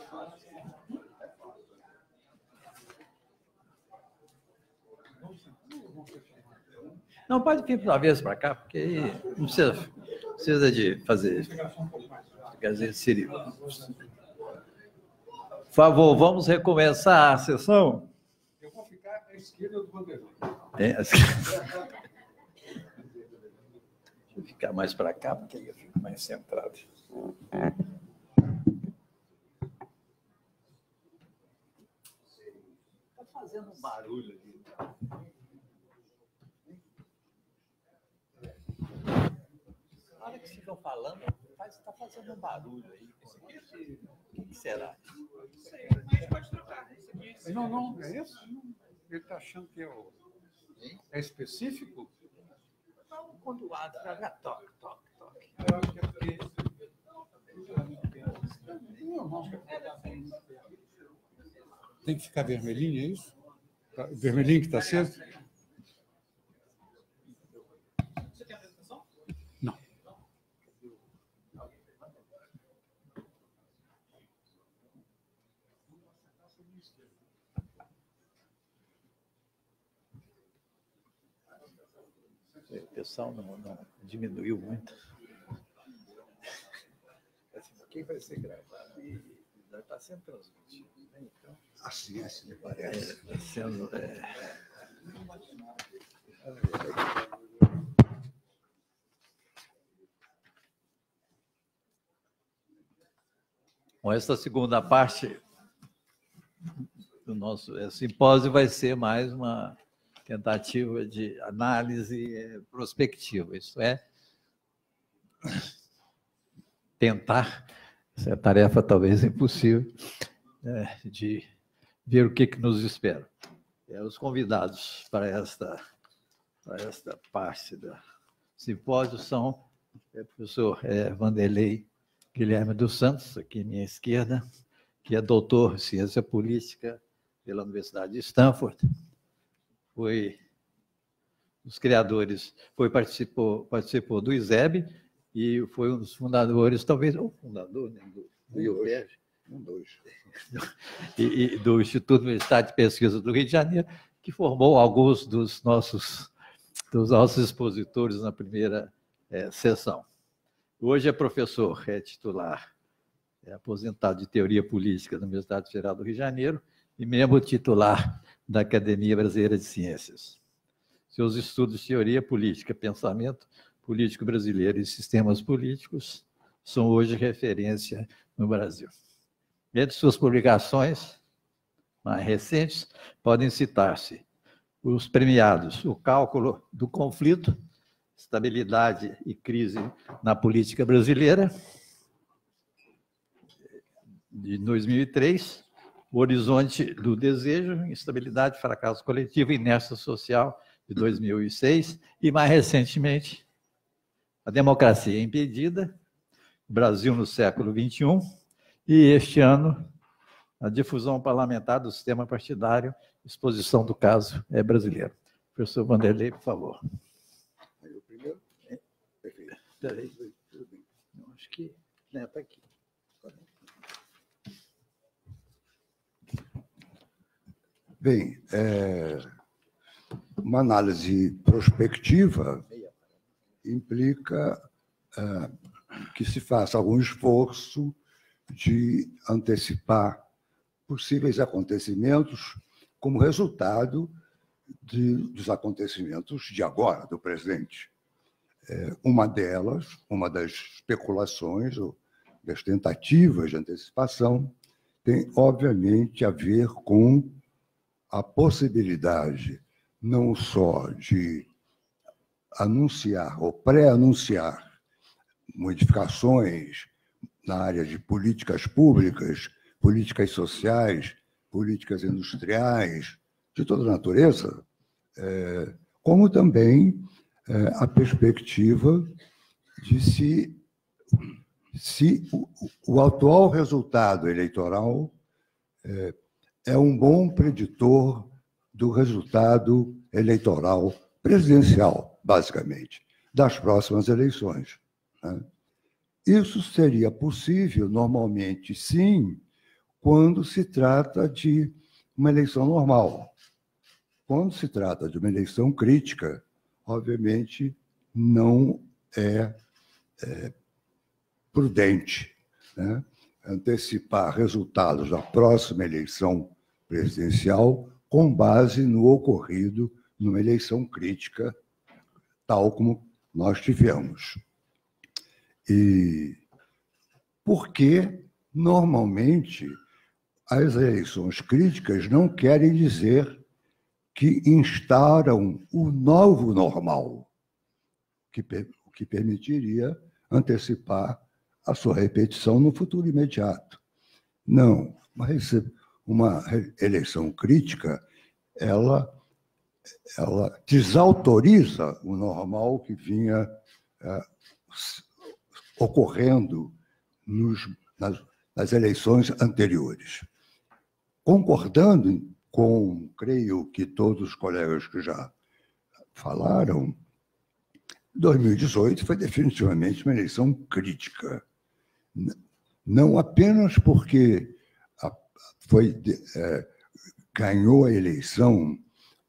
Não, pode vir uma vez para cá, porque aí não precisa de fazer. Quer dizer, seria. Por favor, vamos recomeçar a sessão. Eu vou ficar à esquerda do Vanderlei. Deixa eu ficar mais para cá, porque aí eu fico mais centrado. Está fazendo um barulho ali. Na hora que ficam falando, está fazendo um barulho aí. O que será? Não, é isso? Ele está achando que é específico? Quando abre, já toque. Eu acho que é porque... Tem que ficar vermelhinho, é isso? Vermelhinho que está aceso? Você tem apresentação? Não. O pessoal não diminuiu muito. Quem vai ser gravado e está sendo transmitido. Né? Então, Assim me parece. Está sendo. Bom, esta segunda parte do nosso simpósio vai ser mais uma tentativa de análise prospectiva, isto é, tentar, essa é a tarefa talvez impossível, de ver o que nos espera. Os convidados para esta parte do simpósio são o professor Vanderlei Guilherme dos Santos, aqui à minha esquerda, que é doutor em ciência política pela Universidade de Stanford, foi dos criadores, participou do ISEB e foi um dos fundadores, talvez o fundador, né, do IUPERJ, e do Instituto Universitário de Pesquisa do Rio de Janeiro, que formou alguns dos nossos expositores na primeira sessão. Hoje é professor, titular, aposentado de Teoria Política da Universidade Federal do Rio de Janeiro e membro titular da Academia Brasileira de Ciências. Seus estudos de teoria política, pensamento político brasileiro e sistemas políticos são hoje referência no Brasil. Entre suas publicações mais recentes, podem citar-se os premiados O Cálculo do Conflito, Estabilidade e Crise na Política Brasileira, de 2003, O Horizonte do Desejo, Instabilidade, Fracasso Coletivo e Inércia Social, de 2006, e, mais recentemente, A Democracia Impedida, Brasil no Século XXI, e, este ano, A Difusão Parlamentar do Sistema Partidário, Exposição do Caso Brasileiro. Professor Vanderlei, por favor. Eu primeiro? Perfeito. Peraí. Acho que está aqui. Bem, uma análise prospectiva implica que se faça algum esforço de antecipar possíveis acontecimentos como resultado dos acontecimentos de agora, do presente. Uma das especulações, ou das tentativas de antecipação, tem, obviamente, a ver com a possibilidade não só de anunciar ou pré-anunciar modificações na área de políticas públicas, políticas sociais, políticas industriais, de toda natureza, como também a perspectiva de se o atual resultado eleitoral é um bom preditor do resultado eleitoral presidencial, basicamente, das próximas eleições. Isso seria possível, normalmente, sim, quando se trata de uma eleição normal. Quando se trata de uma eleição crítica, obviamente, não é prudente, né, antecipar resultados da próxima eleição presidencial com base no ocorrido numa eleição crítica, tal como nós tivemos. E porque, normalmente, as eleições críticas não querem dizer que instauram o novo normal, o que permitiria antecipar a sua repetição no futuro imediato. Não, mas uma eleição crítica, ela desautoriza o normal que vinha ocorrendo nas eleições anteriores. Concordando com, creio que todos os colegas que já falaram, 2018 foi definitivamente uma eleição crítica. Não apenas porque ganhou a eleição,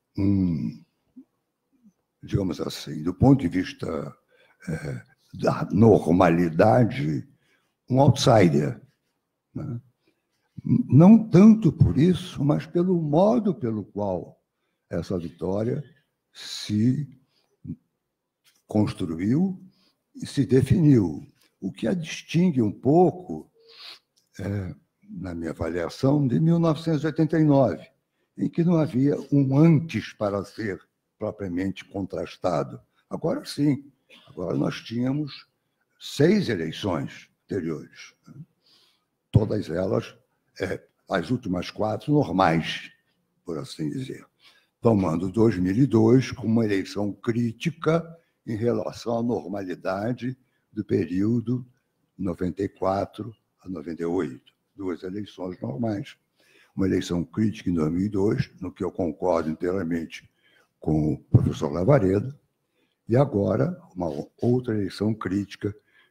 digamos assim, do ponto de vista da normalidade, um outsider, né? Não tanto por isso, mas pelo modo pelo qual essa vitória se construiu e se definiu, o que a distingue um pouco, na minha avaliação, de 1989, em que não havia um antes para ser propriamente contrastado. Agora sim, agora nós tínhamos 6 eleições anteriores, né? Todas elas, as últimas 4 normais, por assim dizer, tomando 2002 como uma eleição crítica em relação à normalidade do período 94 a 98, 2 eleições normais. Uma eleição crítica em 2002, no que eu concordo inteiramente com o professor Lavaredo, e agora uma outra eleição crítica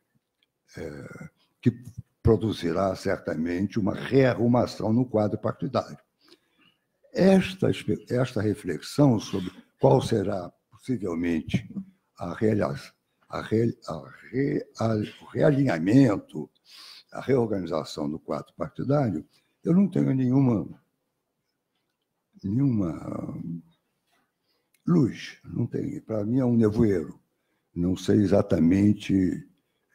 que produzirá certamente uma rearrumação no quadro partidário. Esta reflexão sobre qual será possivelmente o realinhamento, a reorganização do quadro partidário, eu não tenho nenhuma luz, não tenho. Para mim é um nevoeiro. Não sei exatamente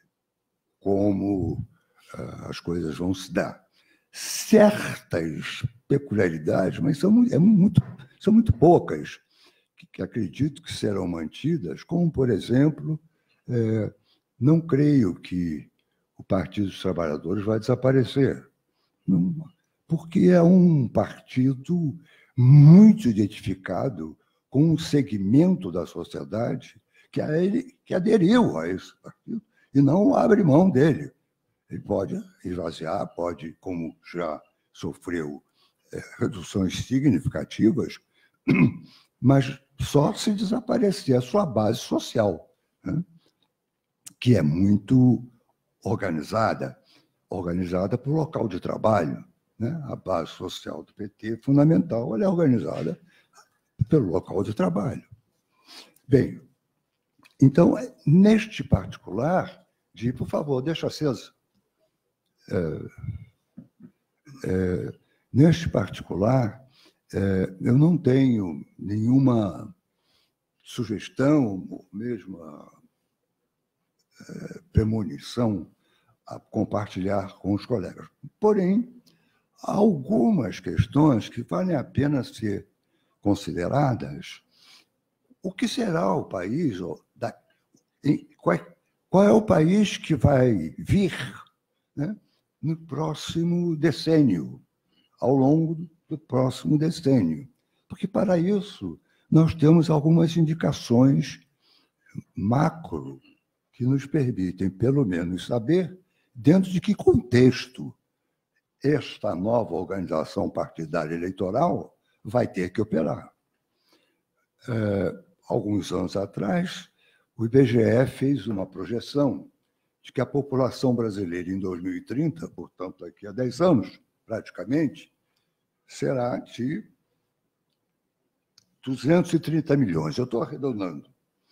como as coisas vão se dar. Certas peculiaridades, mas são muito poucas, que acredito que serão mantidas, como, por exemplo, não creio que o Partido dos Trabalhadores vai desaparecer, não, porque é um partido muito identificado com um segmento da sociedade que aderiu a esse partido e não abre mão dele. Ele pode esvaziar, pode, como já sofreu reduções significativas, mas só se desaparecer a sua base social, né? Que é muito organizada por local de trabalho, né? A base social do PT, fundamental, ela é organizada pelo local de trabalho. Bem, então, neste particular, por favor, deixa acesa. Neste particular, eu não tenho nenhuma sugestão, ou mesmo premonição a compartilhar com os colegas. Porém, há algumas questões que valem a pena ser consideradas. O que será o país? Qual é o país que vai vir, né, no próximo decênio, ao longo do próximo decênio? Porque, para isso, nós temos algumas indicações macro que nos permitem, pelo menos, saber dentro de que contexto esta nova organização partidária eleitoral vai ter que operar. Alguns anos atrás, o IBGE fez uma projeção de que a população brasileira, em 2030, portanto, daqui a 10 anos, praticamente, será de 230 milhões. Eu estou arredondando.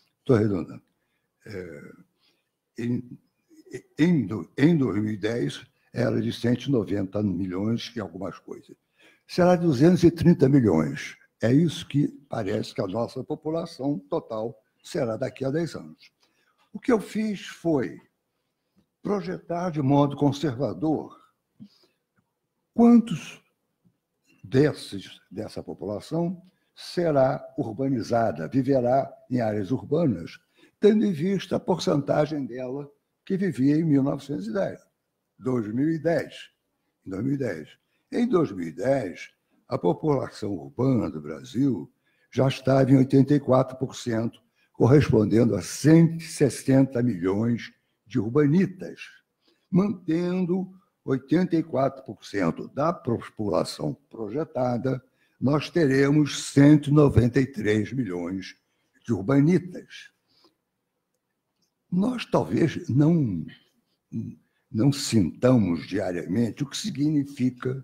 Em 2010, era de 190 milhões e algumas coisas. Será 230 milhões. É isso que parece que a nossa população total será daqui a 10 anos. O que eu fiz foi projetar de modo conservador quantos dessa população será urbanizada, viverá em áreas urbanas, tendo em vista a porcentagem dela que vivia em 2010. Em 2010, a população urbana do Brasil já estava em 84%, correspondendo a 160 milhões de urbanitas, mantendo 84% da população projetada, nós teremos 193 milhões de urbanitas. Nós talvez não sintamos diariamente o que significa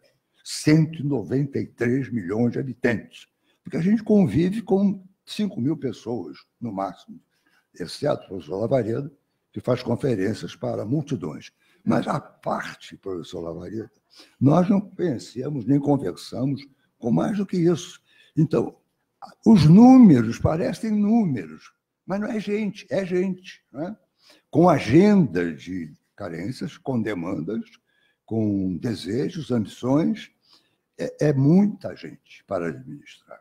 193 milhões de habitantes, porque a gente convive com 5 mil pessoas, no máximo, exceto o professor Lavareda, que faz conferências para multidões. Mas, à parte, professor Lavareda, nós não conhecemos nem conversamos com mais do que isso. Então, os números parecem números, mas não é gente, é gente. Não é? Com agenda de carências, com demandas, com desejos, ambições, é muita gente para administrar.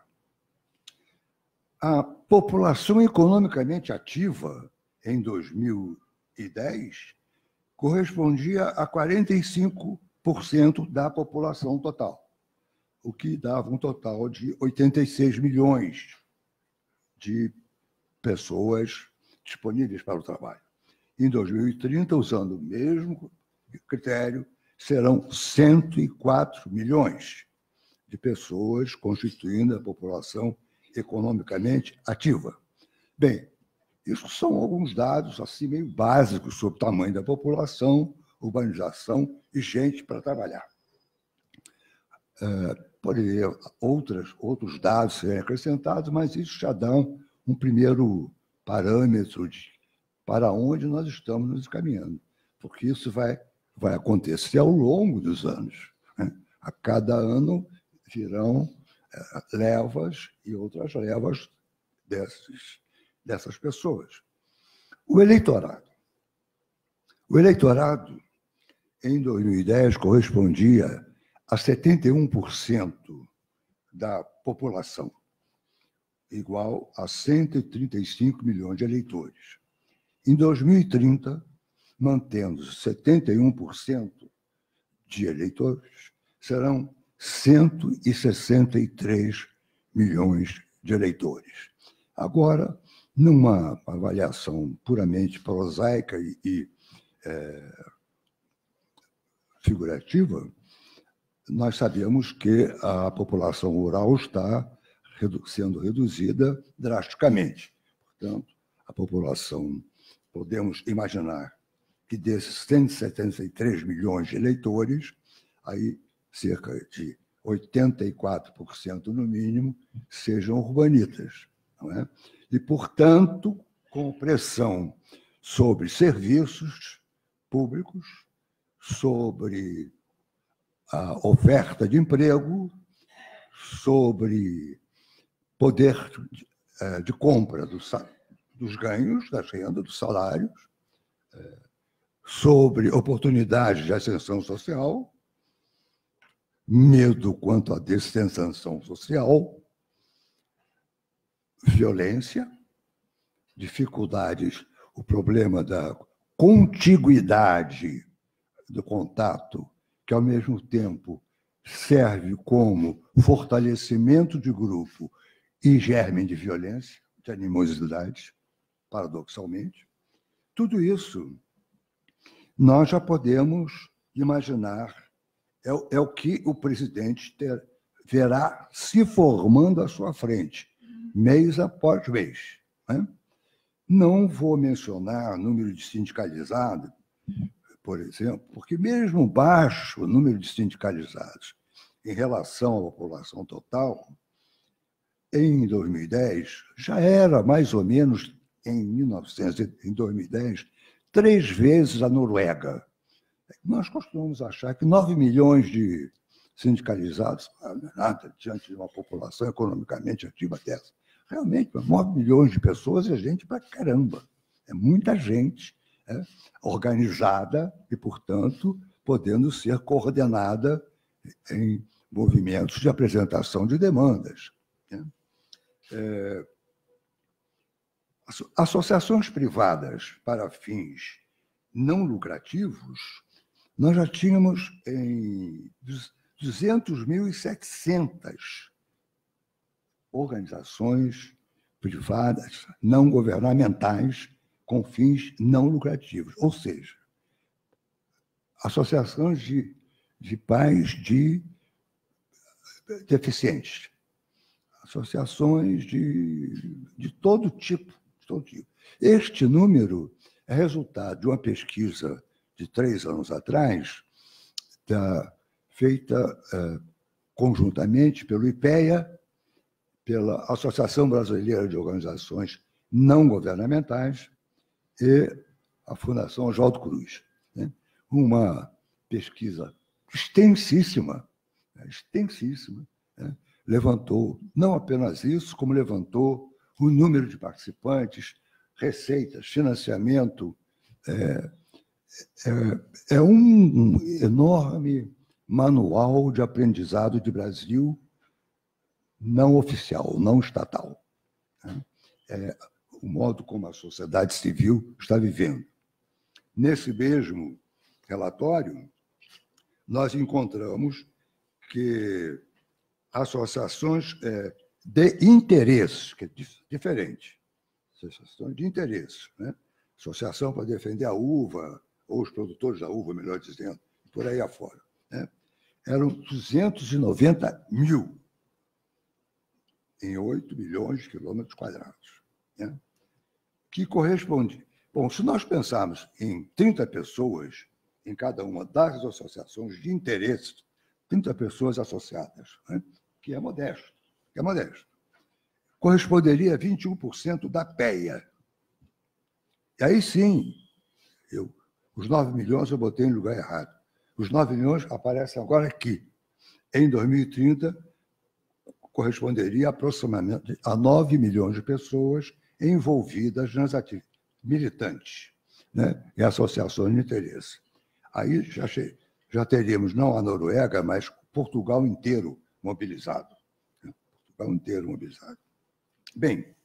A população economicamente ativa, em 2010, correspondia a 45% da população total, o que dava um total de 86 milhões de pessoas disponíveis para o trabalho. Em 2030, usando o mesmo critério, serão 104 milhões de pessoas constituindo a população economicamente ativa. Bem, isso são alguns dados assim meio básicos sobre o tamanho da população, urbanização e gente para trabalhar. Poderia outros dados serem acrescentados, mas isso já dá um primeiro parâmetro para onde nós estamos nos encaminhando, porque isso vai acontecer ao longo dos anos. Né? A cada ano virão levas e outras levas dessas pessoas. O eleitorado, em 2010, correspondia a 71% da população, igual a 135 milhões de eleitores. Em 2030, mantendo 71% de eleitores, serão 163 milhões de eleitores. Agora, numa avaliação puramente prosaica e figurativa, nós sabemos que a população rural está sendo reduzida drasticamente. Portanto, a população, podemos imaginar que desses 173 milhões de eleitores, aí cerca de 84% no mínimo sejam urbanitas. Não é? E, portanto, com pressão sobre serviços públicos, sobre a oferta de emprego, sobre poder de compra dos ganhos, da renda, dos salários, sobre oportunidades de ascensão social, medo quanto à descensão social, violência, dificuldades, o problema da contiguidade do contato, que, ao mesmo tempo, serve como fortalecimento de grupo e germe de violência, de animosidade, paradoxalmente. Tudo isso nós já podemos imaginar, é o que o presidente verá se formando à sua frente, mês após mês. Né? Não vou mencionar número de sindicalizados, por exemplo, porque mesmo baixo o número de sindicalizados em relação à população total, em 2010, já era mais ou menos, em 2010, 3 vezes a Noruega. Nós costumamos achar que 9 milhões de sindicalizados não é nada diante de uma população economicamente ativa dessa. Realmente, 9 milhões de pessoas é gente pra caramba. É muita gente organizada e, portanto, podendo ser coordenada em movimentos de apresentação de demandas. Associações privadas para fins não lucrativos, nós já tínhamos em 200.700 organizações privadas não governamentais com fins não lucrativos, ou seja, associações de pais de deficientes, associações de todo tipo. Este número é resultado de uma pesquisa de 3 anos atrás, feita conjuntamente pelo IPEA, pela Associação Brasileira de Organizações Não Governamentais e a Fundação Oswaldo Cruz. Uma pesquisa extensíssima, levantou não apenas isso, como levantou o número de participantes, receitas, financiamento. É um enorme manual de aprendizado de Brasil não oficial, não estatal. É o modo como a sociedade civil está vivendo. Nesse mesmo relatório, nós encontramos que associações de interesses, que é diferente, associações de interesses, né? Associação para defender a uva, ou os produtores da uva, melhor dizendo, por aí afora, né? Eram 290 mil em 8 milhões de quilômetros quadrados, né? Que corresponde... Bom, se nós pensarmos em 30 pessoas em cada uma das associações de interesse, 30 pessoas associadas, né? Que é modesto, corresponderia a 21% da PEA. E aí sim, os 9 milhões eu botei em lugar errado. Os 9 milhões aparecem agora aqui. Em 2030, corresponderia aproximadamente a 9 milhões de pessoas envolvidas nas atividades militantes, né? E associações de interesse. Aí já teríamos não a Noruega, mas Portugal inteiro mobilizado. Bem,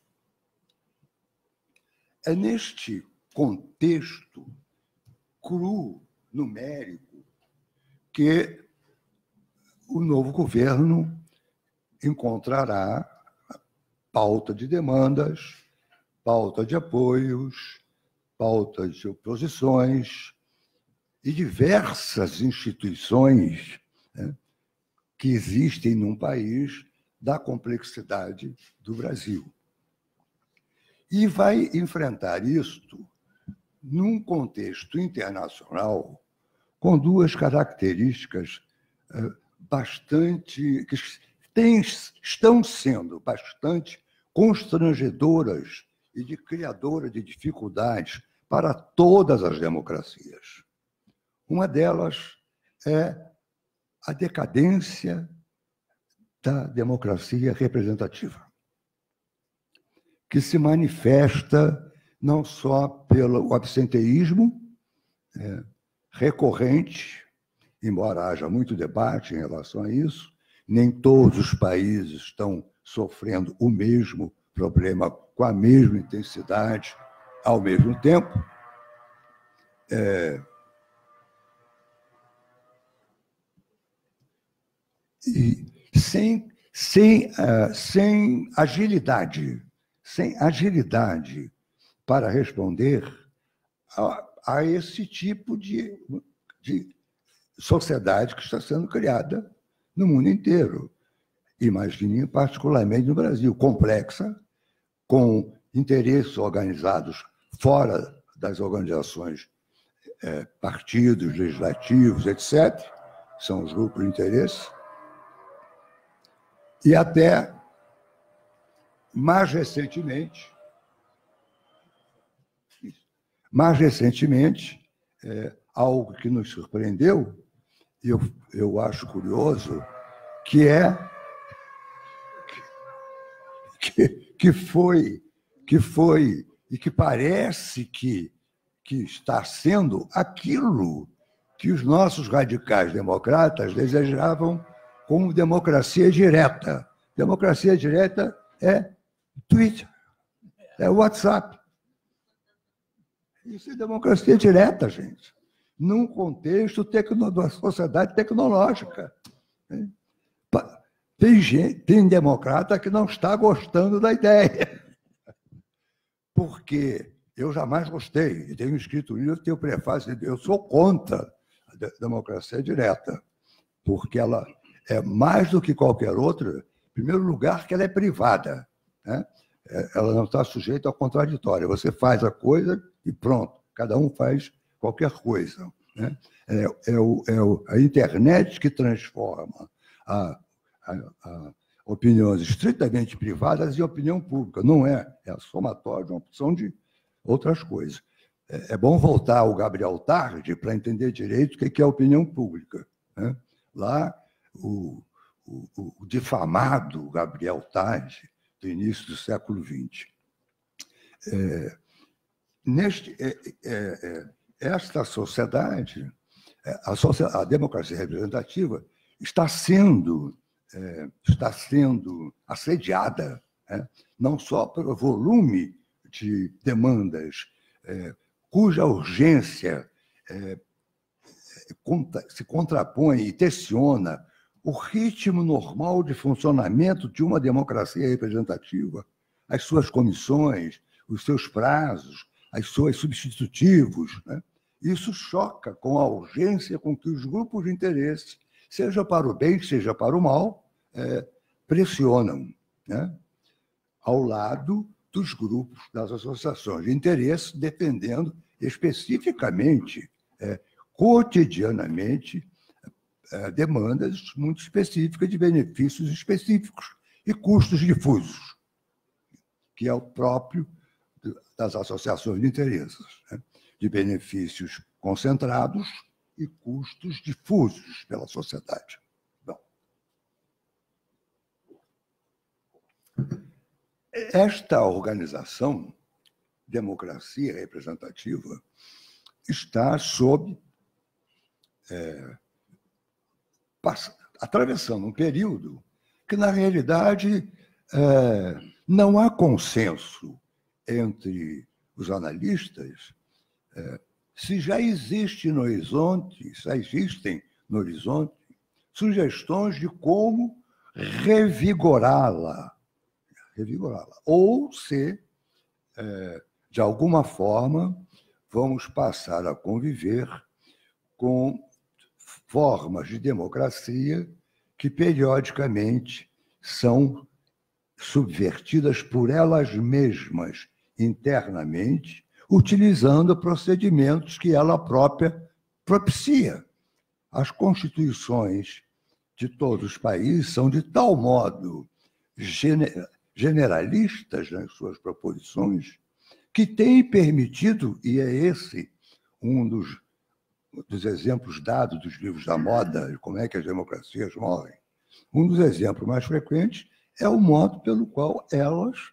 é neste contexto cru, numérico, que o novo governo encontrará pauta de demandas, pauta de apoios, pauta de oposições e diversas instituições, né, que existem num país da complexidade do Brasil. E vai enfrentar isto num contexto internacional com 2 características estão sendo bastante constrangedoras e de criadoras de dificuldades para todas as democracias. Uma delas é a decadência da democracia representativa, que se manifesta não só pelo absenteísmo recorrente, embora haja muito debate em relação a isso, nem todos os países estão sofrendo o mesmo problema com a mesma intensidade ao mesmo tempo. E sem agilidade para responder a esse tipo de sociedade que está sendo criada no mundo inteiro. Imagine, particularmente no Brasil, complexa, com interesses organizados fora das organizações partidos legislativos, etc., são os grupos de interesse, e até, mais recentemente, algo que nos surpreendeu, e eu acho curioso, que foi e que parece que está sendo aquilo que os nossos radicais democratas desejavam como democracia direta. Democracia direta é Twitter, é WhatsApp. Isso é democracia direta, gente, num contexto da sociedade tecnológica. Tem democrata que não está gostando da ideia, porque eu jamais gostei, e tenho escrito um livro, tenho prefácio, eu sou contra a democracia direta, porque ela é mais do que qualquer outra, em primeiro lugar, que ela é privada, né? Ela não está sujeita ao contraditório. Você faz a coisa e pronto, cada um faz qualquer coisa, né? A internet que transforma opiniões estritamente privadas em opinião pública. Não é a somatória de uma opção de outras coisas. É bom voltar ao Gabriel Tarde para entender direito o que é opinião pública, né? Lá, o difamado Gabriel Tarde, do início do século XX. Esta sociedade, a democracia representativa, está sendo assediada, né? Não só pelo volume de demandas, cuja urgência se contrapõe e tensiona o ritmo normal de funcionamento de uma democracia representativa, as suas comissões, os seus prazos, as suas substitutivos, né? Isso choca com a urgência com que os grupos de interesse, seja para o bem, seja para o mal, pressionam, né? Ao lado dos grupos, das associações de interesse, defendendo especificamente, cotidianamente, demandas muito específicas de benefícios específicos e custos difusos, que é o próprio das associações de interesses, né? De benefícios concentrados e custos difusos pela sociedade. Bom, esta organização, democracia representativa, está atravessando um período que, na realidade, não há consenso entre os analistas se já existem no horizonte sugestões de como revigorá-la, ou se, de alguma forma, vamos passar a conviver com formas de democracia que, periodicamente, são subvertidas por elas mesmas internamente, utilizando procedimentos que ela própria propicia. As constituições de todos os países são de tal modo generalistas nas suas proposições que têm permitido, e é esse um dos exemplos dados dos livros da moda, de como é que as democracias morrem, um dos exemplos mais frequentes é o modo pelo qual elas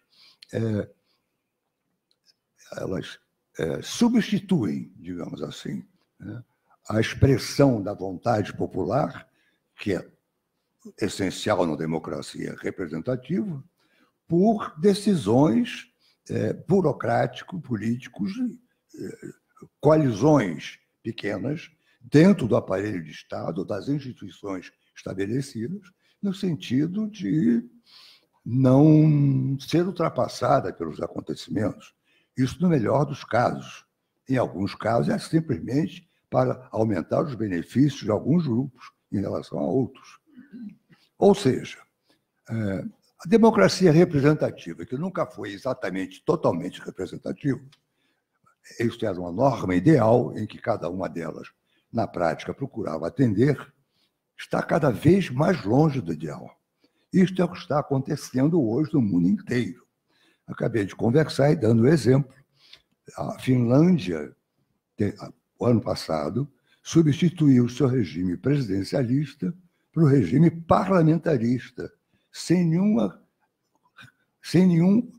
substituem, digamos assim, né, a expressão da vontade popular, que é essencial na democracia representativa, por decisões burocrático-políticos, coalizões pequenas dentro do aparelho de Estado, das instituições estabelecidas, no sentido de não ser ultrapassada pelos acontecimentos. Isso no melhor dos casos. Em alguns casos, é simplesmente para aumentar os benefícios de alguns grupos em relação a outros. Ou seja, a democracia representativa, que nunca foi exatamente totalmente representativa, Isso era uma norma ideal em que cada uma delas, na prática, procurava atender, está cada vez mais longe do ideal. Isto é o que está acontecendo hoje no mundo inteiro. Acabei de conversar e dando exemplo. A Finlândia, o ano passado, substituiu o seu regime presidencialista para o regime parlamentarista, sem nenhum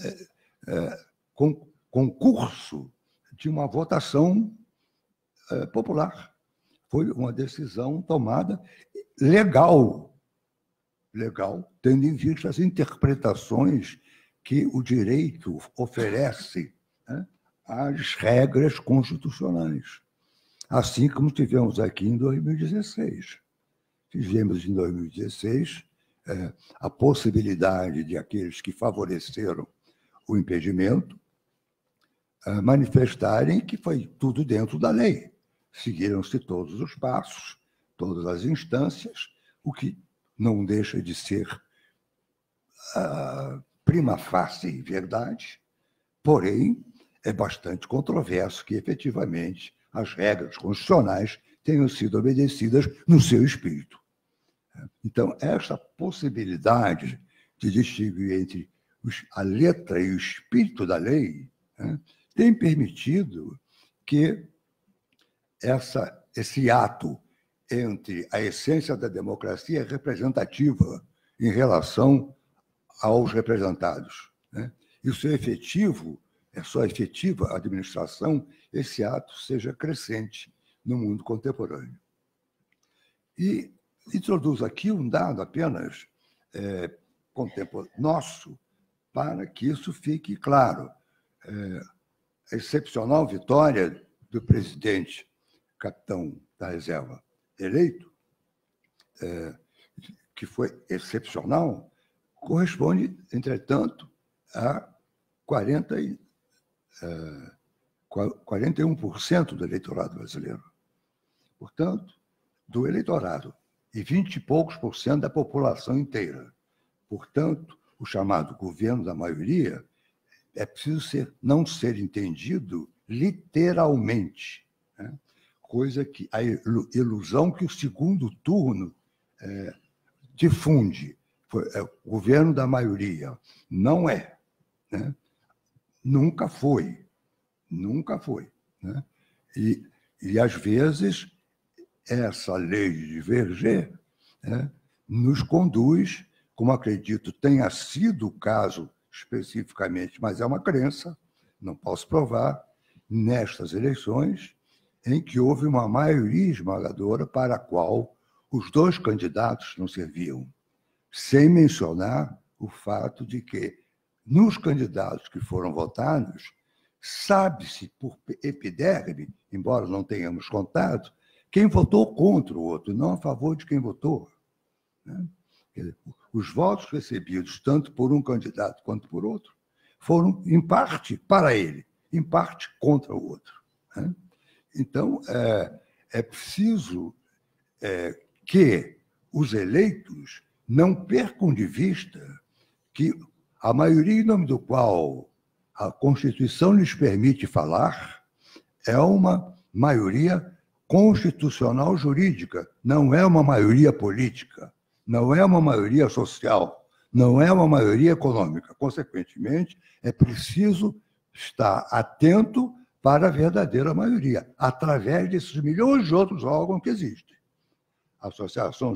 concurso de uma votação popular. Foi uma decisão tomada legal, tendo em vista as interpretações que o direito oferece, né, às regras constitucionais. Assim como tivemos aqui em 2016. Tivemos em 2016 a possibilidade de aqueles que favoreceram o impedimento manifestarem que foi tudo dentro da lei. Seguiram-se todos os passos, todas as instâncias, o que não deixa de ser prima facie verdade, porém é bastante controverso que, efetivamente, as regras constitucionais tenham sido obedecidas no seu espírito. Então, essa possibilidade de distinguir entre a letra e o espírito da lei, né, tem permitido que esse ato entre a essência da democracia representativa em relação aos representados, né, e o seu efetivo, a sua efetiva administração, esse ato seja crescente no mundo contemporâneo. E introduzo aqui um dado apenas nosso, para que isso fique claro. A excepcional vitória do presidente, capitão da reserva eleito, que foi excepcional, corresponde, entretanto, a 41% do eleitorado brasileiro. Portanto, do eleitorado, e 20 e poucos por cento da população inteira. Portanto, o chamado governo da maioria é preciso não ser entendido literalmente, né? Coisa que a ilusão que o segundo turno difunde. O governo da maioria. Não é, né? Nunca foi. Né? E, às vezes, essa lei de Verger, né, nos conduz, como acredito tenha sido o caso especificamente, mas é uma crença, não posso provar, nestas eleições, em que houve uma maioria esmagadora para a qual os dois candidatos não serviam, sem mencionar o fato de que, nos candidatos que foram votados, sabe-se por epiderme, embora não tenhamos contado, quem votou contra o outro, não a favor de quem votou, né? Os votos recebidos, tanto por um candidato quanto por outro, foram, em parte, para ele, em parte, contra o outro, né? Então, é preciso que os eleitos não percam de vista que a maioria em nome do qual a Constituição lhes permite falar é uma maioria constitucional jurídica, não é uma maioria política, não é uma maioria social, não é uma maioria econômica. Consequentemente, é preciso estar atento para a verdadeira maioria, através desses milhões de outros órgãos que existem. Associações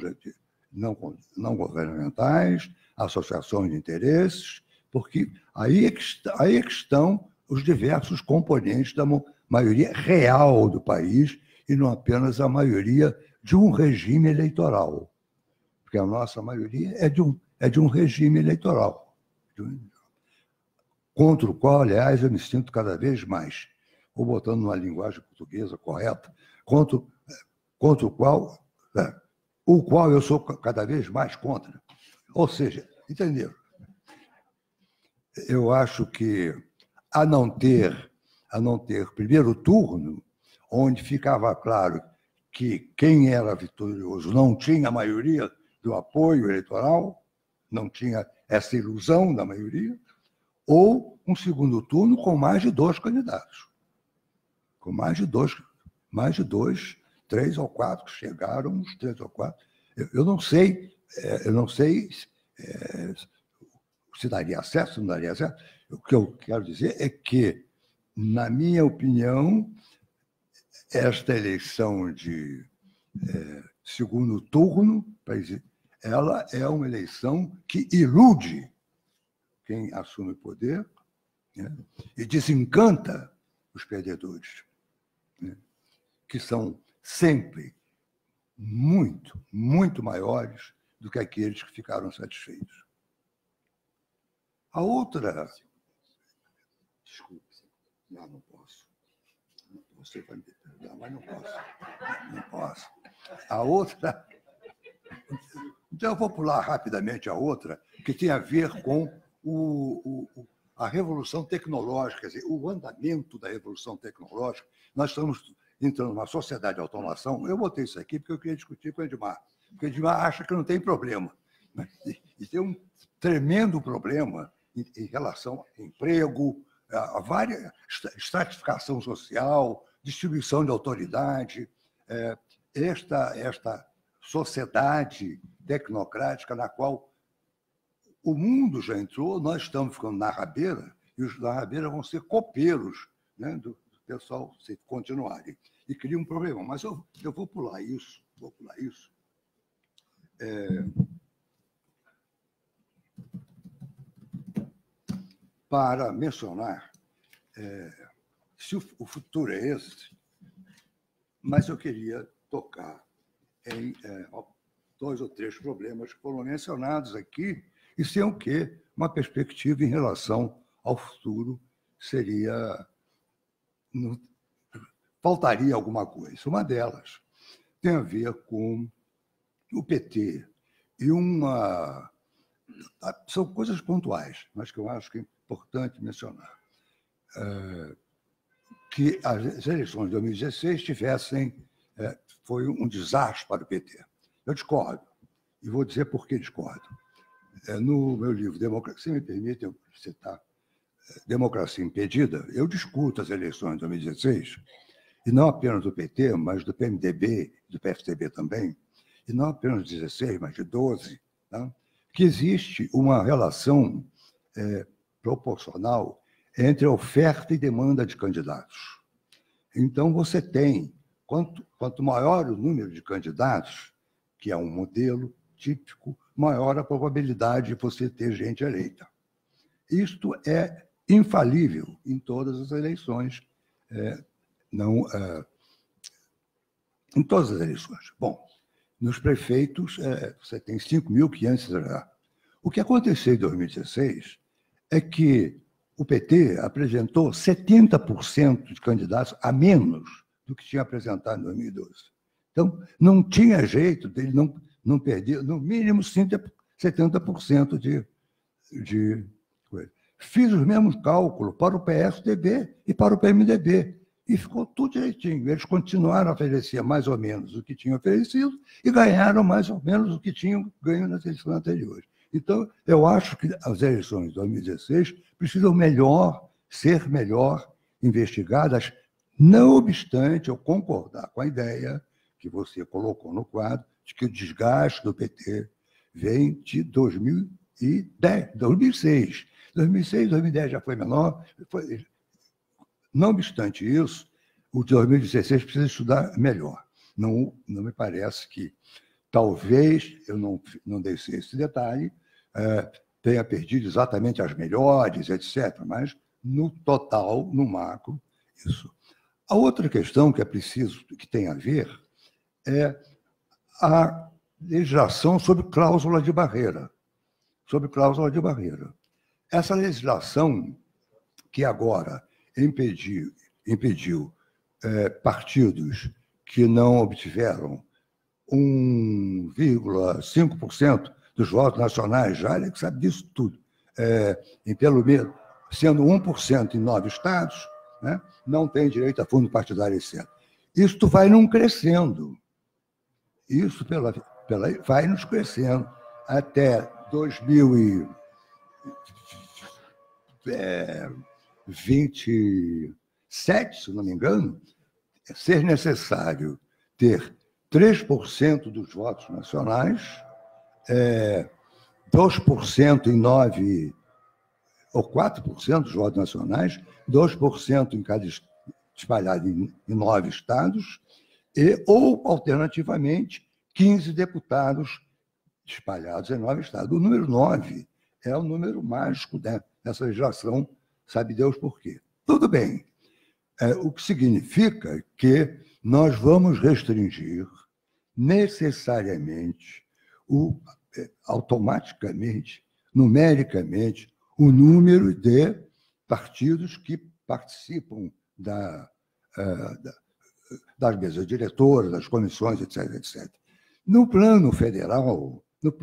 não governamentais, associações de interesses, porque aí é que estão os diversos componentes da maioria real do país e não apenas a maioria de um regime eleitoral. Porque a nossa maioria é de um regime eleitoral, contra o qual, aliás, eu me sinto cada vez mais, ou botando numa linguagem portuguesa correta, contra o qual eu sou cada vez mais contra. Ou seja, entenderam? Eu acho que, a não ter primeiro turno, onde ficava claro que quem era vitorioso não tinha a maioria do apoio eleitoral, não tinha essa ilusão da maioria, ou um segundo turno com mais de 2 candidatos. com mais de dois, 3 ou 4, chegaram uns 3 ou 4. Eu não sei se daria certo, se não daria certo. O que eu quero dizer é que, na minha opinião, esta eleição de segundo turno, ela é uma eleição que ilude quem assume o poder, né, e desencanta os perdedores, né, que são sempre muito, muito maiores do que aqueles que ficaram satisfeitos. A outra... Desculpe, não posso. Você vai me perdoar, mas não posso. Não posso. A outra... Então, eu vou pular rapidamente a outra, que tem a ver com a revolução tecnológica, quer dizer, o andamento da revolução tecnológica. Nós estamos entrando numa sociedade de automação. Eu botei isso aqui porque eu queria discutir com o Edmar, porque o Edmar acha que não tem problema, né? E tem um tremendo problema em relação ao emprego, a várias estratificação social, distribuição de autoridade, esta sociedade tecnocrática na qual o mundo já entrou, nós estamos ficando na rabeira, e os da rabeira vão ser copeiros, né, do pessoal, se continuarem. E cria um problema. Mas eu vou pular isso, para mencionar se o futuro é esse, mas eu queria tocar em 2 ou 3 problemas que foram mencionados aqui, e sem o que uma perspectiva em relação ao futuro seria... faltaria alguma coisa. Uma delas tem a ver com o PT e são coisas pontuais, mas que eu acho que é importante mencionar. Que as eleições de 2016 foi um desastre para o PT. Eu discordo, e vou dizer por que discordo. No meu livro, se me permite eu citar Democracia Impedida, eu discuto as eleições de 2016, e não apenas do PT, mas do PMDB, do PSDB também, e não apenas de 16, mas de 12, tá? Que existe uma relação proporcional entre a oferta e demanda de candidatos. Então, você tem, quanto maior o número de candidatos, que é um modelo típico, maior a probabilidade de você ter gente eleita. Isto é infalível em todas as eleições, em todas as eleições. Bom, nos prefeitos, você tem 5.500. O que aconteceu em 2016 é que o PT apresentou 70% de candidatos a menos do que tinha apresentado em 2012. Então, não tinha jeito dele não perder, no mínimo, 70% de coisa. Fiz os mesmos cálculos para o PSDB e para o PMDB, e ficou tudo direitinho. Eles continuaram a oferecer mais ou menos o que tinham oferecido e ganharam mais ou menos o que tinham ganho nas eleições anteriores. Então, eu acho que as eleições de 2016 precisam ser melhor investigadas, não obstante eu concordar com a ideia que você colocou no quadro, de que o desgaste do PT vem de 2006. 2006, 2010 já foi menor. Não obstante isso, o de 2016 precisa estudar melhor. Não me parece que, talvez, eu não dei esse detalhe, tenha perdido exatamente as melhores, etc., mas, no total, no macro, isso. A outra questão que é preciso, que tem a ver, é a legislação sobre cláusula de barreira. Sobre cláusula de barreira. Essa legislação que agora impediu partidos que não obtiveram 1,5% dos votos nacionais, já ele sabe disso tudo, em pelo menos, sendo 1% em 9 estados, né, não tem direito a fundo partidário, etc. Isso vai não crescendo. Isso vai nos crescendo até 2027, se não me engano, ser necessário ter 3% dos votos nacionais, 2% em 9 ou 4% dos votos nacionais, 2% em cada espalhado em 9 estados, ou, alternativamente, 15 deputados espalhados em 9 estados. O número 9 é o número mágico dessa legislação, sabe Deus por quê. Tudo bem. O que significa que nós vamos restringir necessariamente, automaticamente, numericamente, o número de partidos que participam das mesas diretoras, das comissões, etc., etc. No plano federal,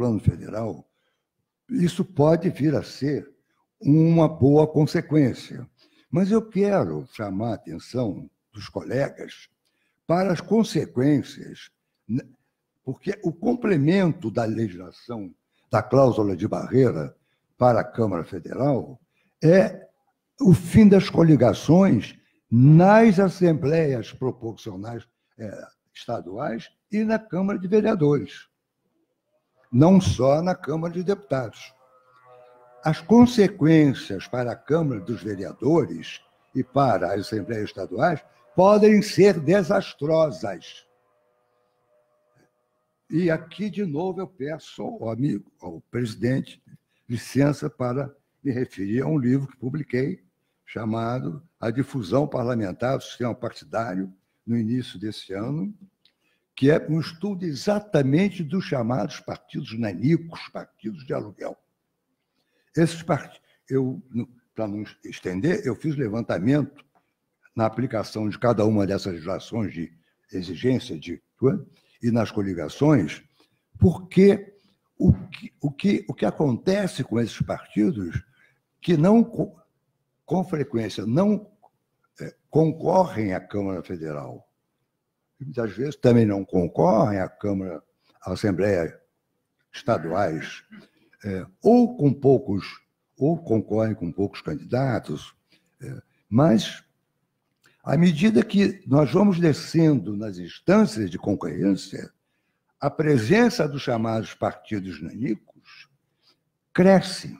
isso pode vir a ser uma boa consequência. Mas eu quero chamar a atenção dos colegas para as consequências, porque o complemento da legislação da cláusula de barreira para a Câmara Federal é o fim das coligações nas assembleias proporcionais estaduais e na Câmara de Vereadores, não só na Câmara de Deputados. As consequências para a Câmara dos Vereadores e para as assembleias estaduais podem ser desastrosas. E aqui, de novo, eu peço ao presidente licença para me referir a um livro que publiquei, chamado A Difusão Parlamentar do Sistema Partidário, no início desse ano, que é um estudo exatamente dos chamados partidos nanicos, partidos de aluguel. Esses partidos, para não estender, eu fiz levantamento na aplicação de cada uma dessas legislações de exigência e nas coligações, porque o que acontece com esses partidos que não, com frequência, não concorrem à Câmara Federal, muitas vezes também não concorrem à Câmara, à Assembleia estaduais, ou concorrem com poucos candidatos, mas, à medida que nós vamos descendo nas instâncias de concorrência, a presença dos chamados partidos nanicos cresce.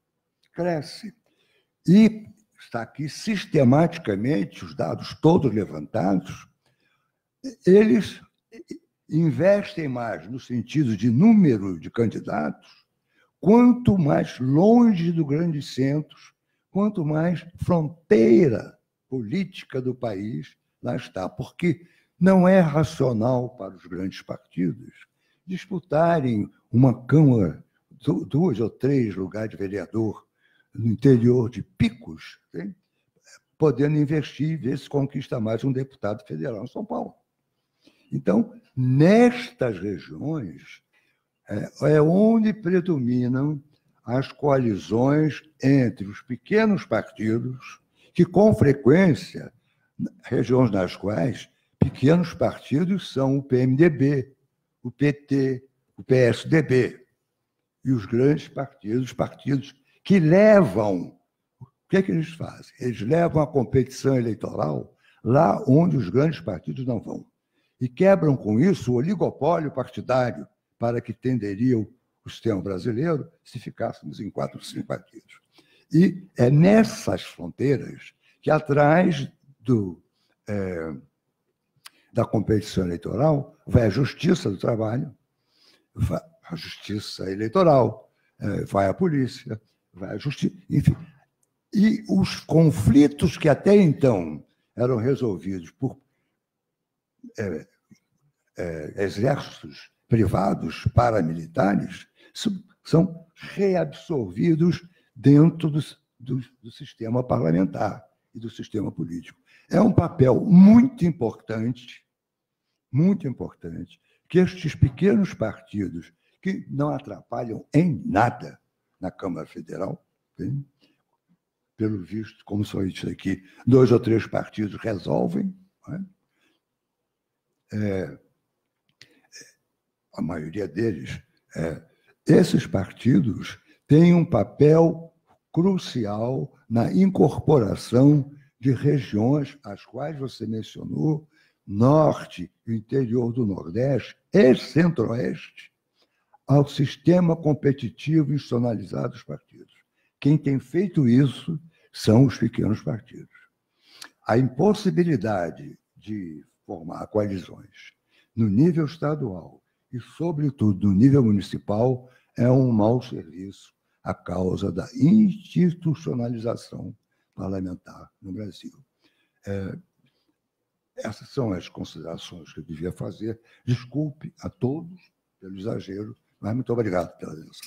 E está aqui sistematicamente, os dados todos levantados, eles investem mais no sentido de número de candidatos, quanto mais longe do grandes centros, quanto mais fronteira política do país lá está. Porque não é racional para os grandes partidos disputarem uma Câmara, 2 ou 3 lugares de vereador no interior de picos, hein? Podendo investir e ver se conquista mais um deputado federal em São Paulo. Então, nestas regiões, é onde predominam as coalizões entre os pequenos partidos, que, com frequência, regiões nas quais pequenos partidos são o PMDB, o PT, o PSDB, e os grandes partidos, partidos que levam... O que é que eles fazem? Eles levam a competição eleitoral lá onde os grandes partidos não vão. E quebram com isso o oligopólio partidário para que tenderia o sistema brasileiro se ficássemos em 4 ou 5 partidos. E é nessas fronteiras que, atrás da competição eleitoral, vai a Justiça do Trabalho, vai a Justiça Eleitoral, vai a Polícia, vai a Justiça, enfim. E os conflitos que até então eram resolvidos por exércitos privados paramilitares são reabsorvidos dentro do sistema parlamentar e do sistema político. É um papel muito importante, que estes pequenos partidos, que não atrapalham em nada na Câmara Federal, tem, pelo visto, como só isso aqui, 2 ou 3 partidos resolvem, não é? A maioria deles, esses partidos têm um papel crucial na incorporação de regiões, as quais você mencionou, Norte e o interior do Nordeste e Centro-Oeste ao sistema competitivo institucionalizado dos partidos. Quem tem feito isso são os pequenos partidos. A impossibilidade de formar coalizões no nível estadual e, sobretudo, no nível municipal é um mau serviço à causa da institucionalização parlamentar no Brasil. Essas são as considerações que eu devia fazer. Desculpe a todos pelo exagero, mas muito obrigado pela atenção.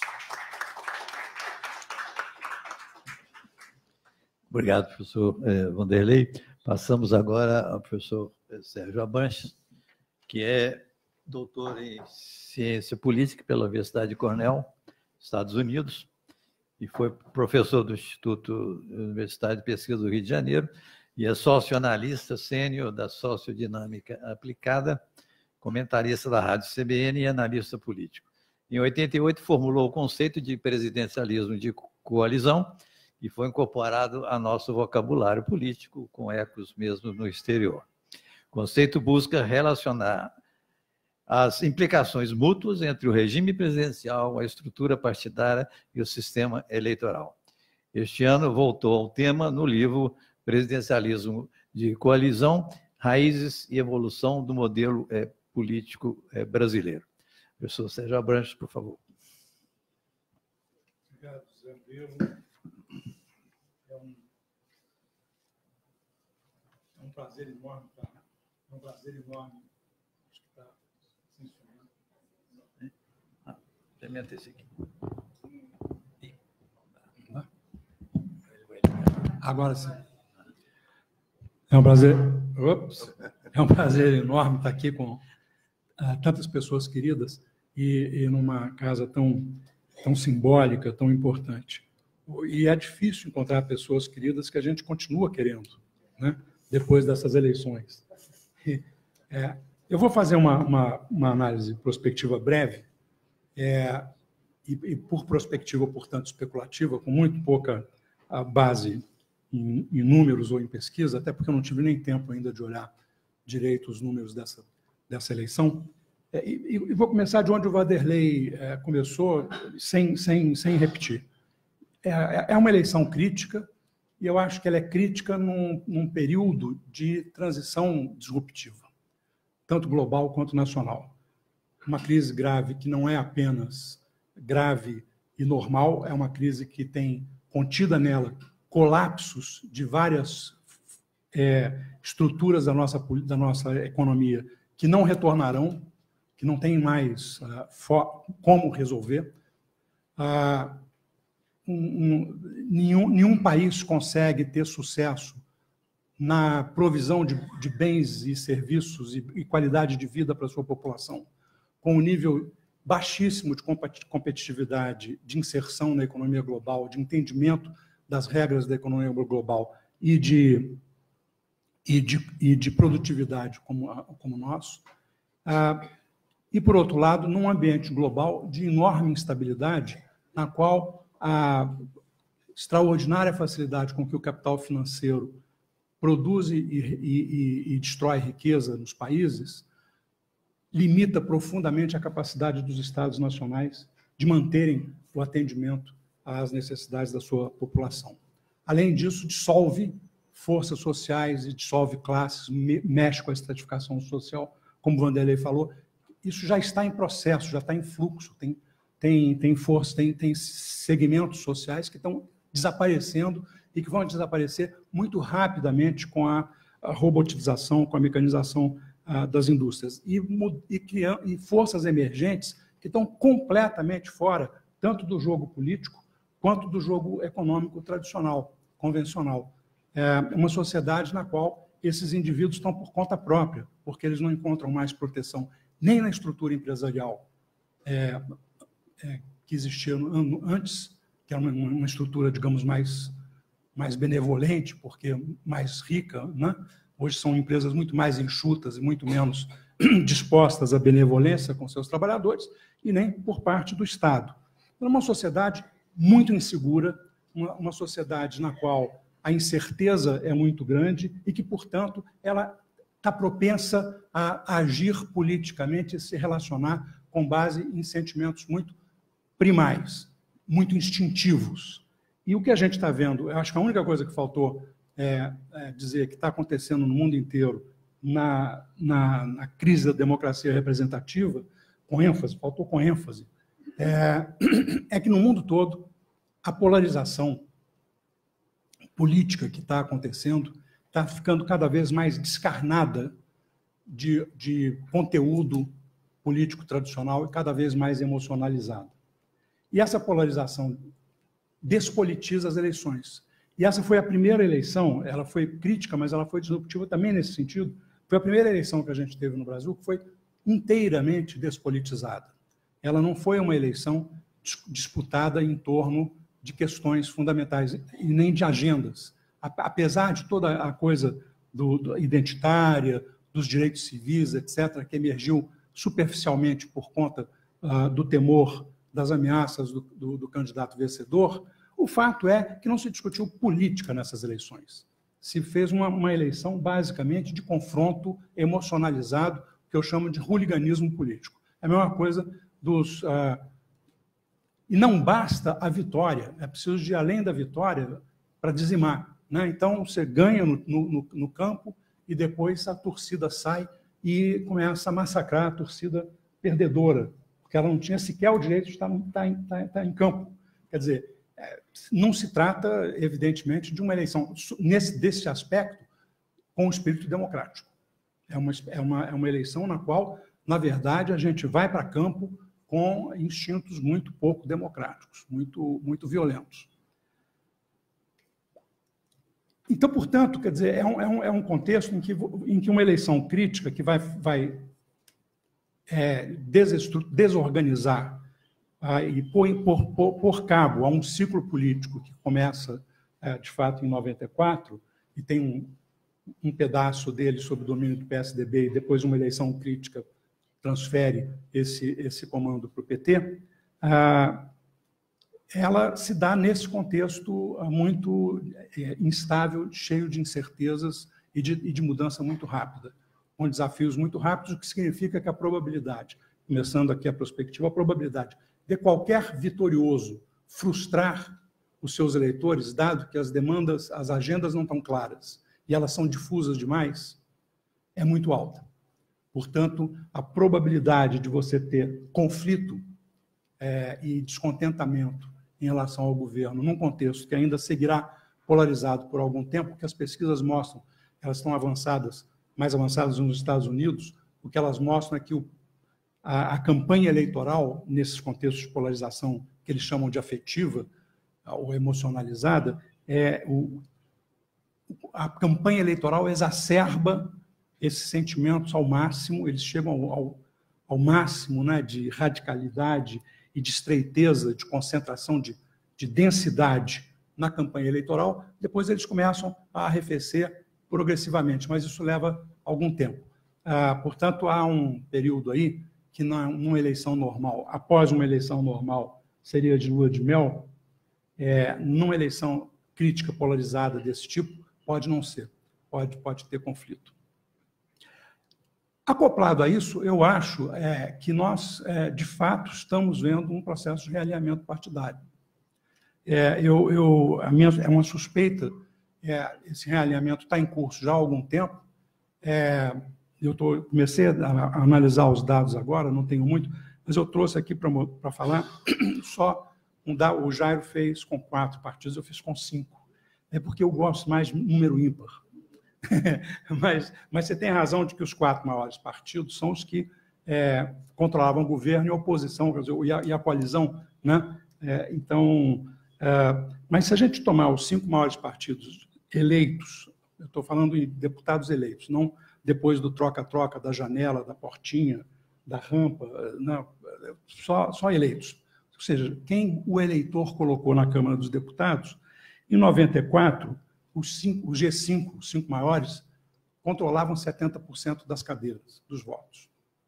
Obrigado, professor Vanderlei. Passamos agora ao professor Sérgio Abranches, que é doutor em ciência política pela Universidade de Cornell, Estados Unidos, e foi professor do Instituto Universitário de Pesquisa do Rio de Janeiro, e é sócio-analista sênior da Sociodinâmica Aplicada, comentarista da Rádio CBN e analista político. Em 88, formulou o conceito de presidencialismo de coalizão e foi incorporado a nosso vocabulário político, com ecos mesmo no exterior. O conceito busca relacionar as implicações mútuas entre o regime presidencial, a estrutura partidária e o sistema eleitoral. Este ano voltou ao tema no livro Presidencialismo de Coalizão, Raízes e Evolução do Modelo Político Brasileiro. Professor Sérgio Abranches, por favor. Obrigado, Zé Belo. É um prazer enorme, é um prazer enorme. Acho que está funcionando. Experimenta esse aqui. Agora sim. É um prazer. É um prazer enorme estar aqui com tantas pessoas queridas e numa casa tão simbólica, tão importante. E é difícil encontrar pessoas queridas que a gente continua querendo, né? Depois dessas eleições. Eu vou fazer uma análise prospectiva breve, e por prospectiva, portanto, especulativa, com muito pouca base em números ou em pesquisa, até porque eu não tive nem tempo ainda de olhar direito os números dessa eleição. E vou começar de onde o Vanderlei começou, sem repetir. É uma eleição crítica, e eu acho que ela é crítica num período de transição disruptiva, tanto global quanto nacional. Uma crise grave que não é apenas grave e normal, é uma crise que tem contida nela colapsos de várias estruturas da nossa economia que não retornarão, que não tem mais como resolver. Nenhum país consegue ter sucesso na provisão de bens e serviços e qualidade de vida para a sua população, com um nível baixíssimo de competitividade, de inserção na economia global, de entendimento das regras da economia global e de produtividade como o nosso. E, por outro lado, num ambiente global de enorme instabilidade, na qual a extraordinária facilidade com que o capital financeiro produz e destrói riqueza nos países limita profundamente a capacidade dos Estados nacionais de manterem o atendimento às necessidades da sua população. Além disso, dissolve forças sociais e dissolve classes, mexe com a estratificação social, como o Vanderlei falou. Isso já está em processo, já está em fluxo, tem força, tem segmentos sociais que estão desaparecendo e que vão desaparecer muito rapidamente com a robotização, com a mecanização das indústrias. E forças emergentes que estão completamente fora, tanto do jogo político quanto do jogo econômico tradicional, convencional. É uma sociedade na qual esses indivíduos estão por conta própria, porque eles não encontram mais proteção nem na estrutura empresarial que existia antes, que era uma estrutura, digamos, mais benevolente, porque mais rica, né? Hoje são empresas muito mais enxutas e muito menos dispostas à benevolência com seus trabalhadores, e nem por parte do Estado. É uma sociedade muito insegura, uma sociedade na qual a incerteza é muito grande e que, portanto, ela está propensa a agir politicamente e se relacionar com base em sentimentos muito primais, muito instintivos. E o que a gente está vendo, eu acho que a única coisa que faltou dizer que está acontecendo no mundo inteiro na crise da democracia representativa, com ênfase, faltou com ênfase, é que no mundo todo a polarização política que está acontecendo está ficando cada vez mais descarnada de conteúdo político tradicional e cada vez mais emocionalizada. E essa polarização despolitiza as eleições. E essa foi a primeira eleição, ela foi crítica, mas ela foi disruptiva também nesse sentido. Foi a primeira eleição que a gente teve no Brasil que foi inteiramente despolitizada. Ela não foi uma eleição disputada em torno de questões fundamentais e nem de agendas. Apesar de toda a coisa identitária, dos direitos civis, etc., que emergiu superficialmente por conta do temor das ameaças do candidato vencedor, o fato é que não se discutiu política nessas eleições. Se fez uma eleição basicamente de confronto emocionalizado, que eu chamo de hooliganismo político. É a mesma coisa dos... E não basta a vitória, é preciso de ir além da vitória para dizimar, né? Então, você ganha no campo e depois a torcida sai e começa a massacrar a torcida perdedora, porque ela não tinha sequer o direito de estar em campo. Quer dizer, não se trata, evidentemente, de uma eleição, desse aspecto, com o espírito democrático. É uma eleição na qual, na verdade, a gente vai para campo com instintos muito pouco democráticos, muito violentos. Então, portanto, quer dizer, é um contexto em que uma eleição crítica que vai desorganizar e pôr cabo a um ciclo político que começa, de fato, em 94, e tem um pedaço dele sob o domínio do PSDB, e depois uma eleição crítica transfere esse comando para o PT, ela se dá nesse contexto muito instável, cheio de incertezas e de mudança muito rápida, com desafios muito rápidos, o que significa que a probabilidade, começando aqui a prospectiva, a probabilidade de qualquer vitorioso frustrar os seus eleitores, dado que as demandas, as agendas não estão claras e elas são difusas demais, é muito alta. Portanto, a probabilidade de você ter conflito e descontentamento em relação ao governo, num contexto que ainda seguirá polarizado por algum tempo, que as pesquisas mostram, elas estão mais avançadas nos Estados Unidos, o que elas mostram é que a campanha eleitoral, nesses contextos de polarização que eles chamam de afetiva ou emocionalizada, a campanha eleitoral exacerba esses sentimentos ao máximo, eles chegam ao máximo, né, de radicalidade e de estreiteza, de concentração, de densidade na campanha eleitoral, depois eles começam a arrefecer progressivamente, mas isso leva algum tempo. Portanto, há um período aí que numa eleição normal, após uma eleição normal, seria de lua de mel, numa eleição crítica polarizada desse tipo, pode não ser, pode ter conflito. Acoplado a isso, eu acho que nós, de fato, estamos vendo um processo de realinhamento partidário. É uma suspeita, esse realinhamento está em curso já há algum tempo. Comecei a analisar os dados agora, não tenho muito, mas eu trouxe aqui para falar só o Jairo fez com 4 partidos, eu fiz com 5. É porque eu gosto mais de número ímpar. mas você tem razão de que os 4 maiores partidos são os que controlavam o governo e a oposição, quer dizer, e a coalizão, né? Mas se a gente tomar os 5 maiores partidos eleitos, eu estou falando em deputados eleitos, não depois do troca-troca, da janela, da portinha, da rampa, não, só eleitos. Ou seja, quem o eleitor colocou na Câmara dos Deputados, em 94, o G5, os 5 maiores, controlavam 70% das cadeiras, dos votos.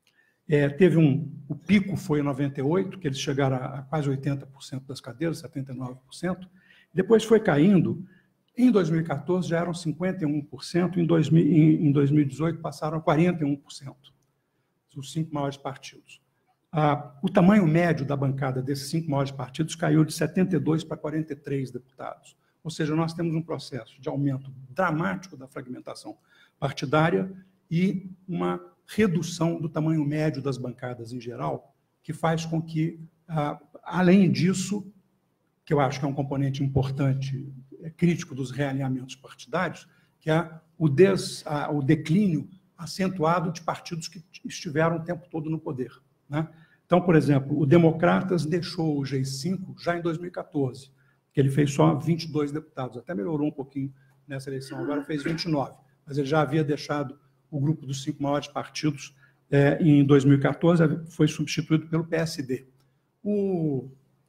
O pico foi em 98, que eles chegaram a quase 80% das cadeiras, 79%. Depois foi caindo, Em 2014 já eram 51%, em 2018 passaram a 41%, os 5 maiores partidos. O tamanho médio da bancada desses 5 maiores partidos caiu de 72 para 43 deputados. Ou seja, nós temos um processo de aumento dramático da fragmentação partidária e uma redução do tamanho médio das bancadas em geral, que faz com que, além disso, que eu acho que é um componente importante, crítico dos realinhamentos partidários, que é o declínio acentuado de partidos que estiveram o tempo todo no poder, né? Então, por exemplo, o Democratas deixou o G5 já em 2014, que ele fez só 22 deputados, até melhorou um pouquinho nessa eleição, agora fez 29, mas ele já havia deixado o grupo dos 5 maiores partidos em 2014, foi substituído pelo PSD. O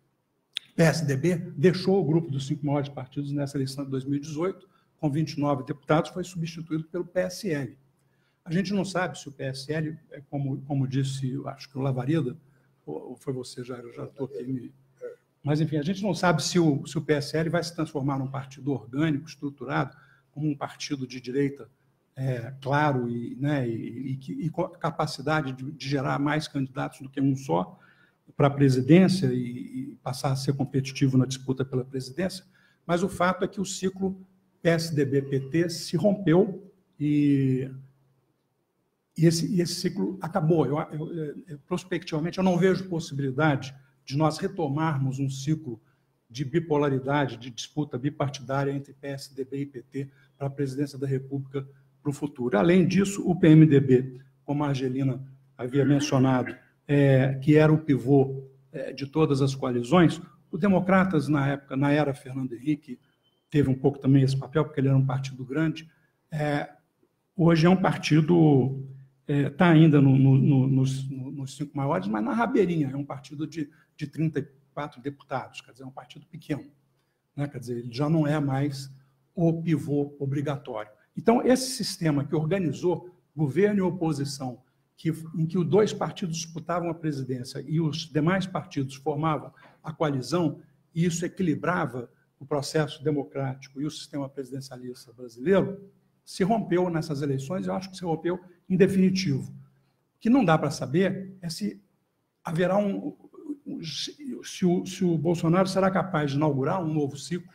PSDB deixou o grupo dos 5 maiores partidos nessa eleição de 2018, com 29 deputados, foi substituído pelo PSL. A gente não sabe se o PSL, como disse, acho que o Lavareda, ou foi você, já estou aqui. Mas, enfim, a gente não sabe se o PSL vai se transformar num partido orgânico, estruturado, como um partido de direita claro e com capacidade de gerar mais candidatos do que um só para a presidência e passar a ser competitivo na disputa pela presidência. Mas o fato é que o ciclo PSDB-PT se rompeu e esse ciclo acabou. Prospectivamente, eu não vejo possibilidade de nós retomarmos um ciclo de bipolaridade, de disputa bipartidária entre PSDB e PT para a presidência da República para o futuro. Além disso, o PMDB, como a Argelina havia mencionado, que era o pivô de todas as coalizões, o Democratas, na época, na era Fernando Henrique, teve um pouco também esse papel, porque ele era um partido grande. Hoje é um partido, está ainda nos 5 maiores, mas na rabeirinha, é um partido de 34 deputados, quer dizer, é um partido pequeno, né? Quer dizer, ele já não é mais o pivô obrigatório. Então, esse sistema que organizou governo e oposição, em que os 2 partidos disputavam a presidência e os demais partidos formavam a coalizão, e isso equilibrava o processo democrático e o sistema presidencialista brasileiro, se rompeu nessas eleições, eu acho que se rompeu em definitivo. O que não dá para saber é se haverá se o Bolsonaro será capaz de inaugurar um novo ciclo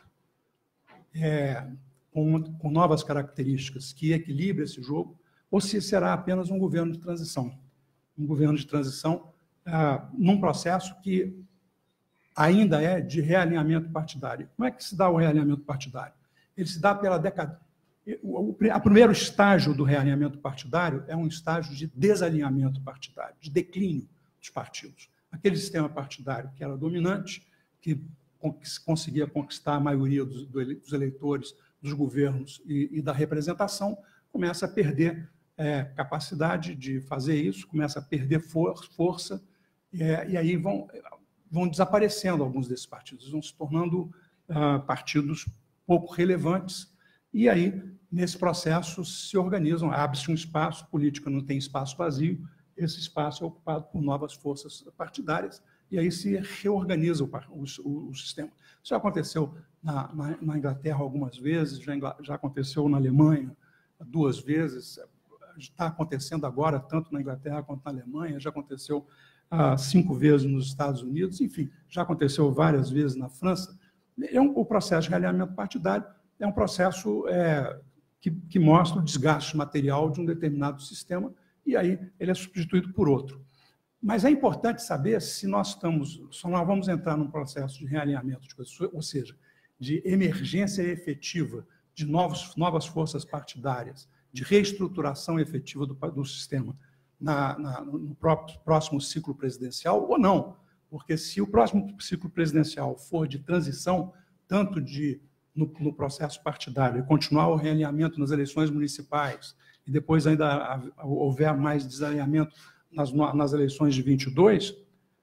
com novas características que equilibre esse jogo, ou se será apenas um governo de transição. Um governo de transição num processo que ainda é de realinhamento partidário. Como é que se dá o realinhamento partidário? Ele se dá pela década. O primeiro estágio do realinhamento partidário é um estágio de desalinhamento partidário, de declínio dos partidos. Aquele sistema partidário que era dominante, que conseguia conquistar a maioria dos eleitores, dos governos e da representação, começa a perder capacidade de fazer isso, começa a perder força, e aí vão desaparecendo alguns desses partidos, vão se tornando partidos pouco relevantes, e aí, nesse processo, se organizam, abre-se um espaço, política não tem espaço vazio, esse espaço é ocupado por novas forças partidárias, e aí se reorganiza o sistema. Isso já aconteceu na Inglaterra algumas vezes, já aconteceu na Alemanha 2 vezes, está acontecendo agora, tanto na Inglaterra quanto na Alemanha, já aconteceu 5 vezes nos Estados Unidos, enfim, já aconteceu várias vezes na França. O processo de realinhamento partidário é um processo que mostra o desgaste material de um determinado sistema, e aí ele é substituído por outro. Mas é importante saber se nós vamos entrar num processo de realinhamento, ou seja, de emergência efetiva de novas forças partidárias, de reestruturação efetiva do sistema no próximo ciclo presidencial ou não. Porque se o próximo ciclo presidencial for de transição, tanto no processo partidário, e continuar o realinhamento nas eleições municipais, e depois ainda houver mais desalinhamento nas eleições de 22,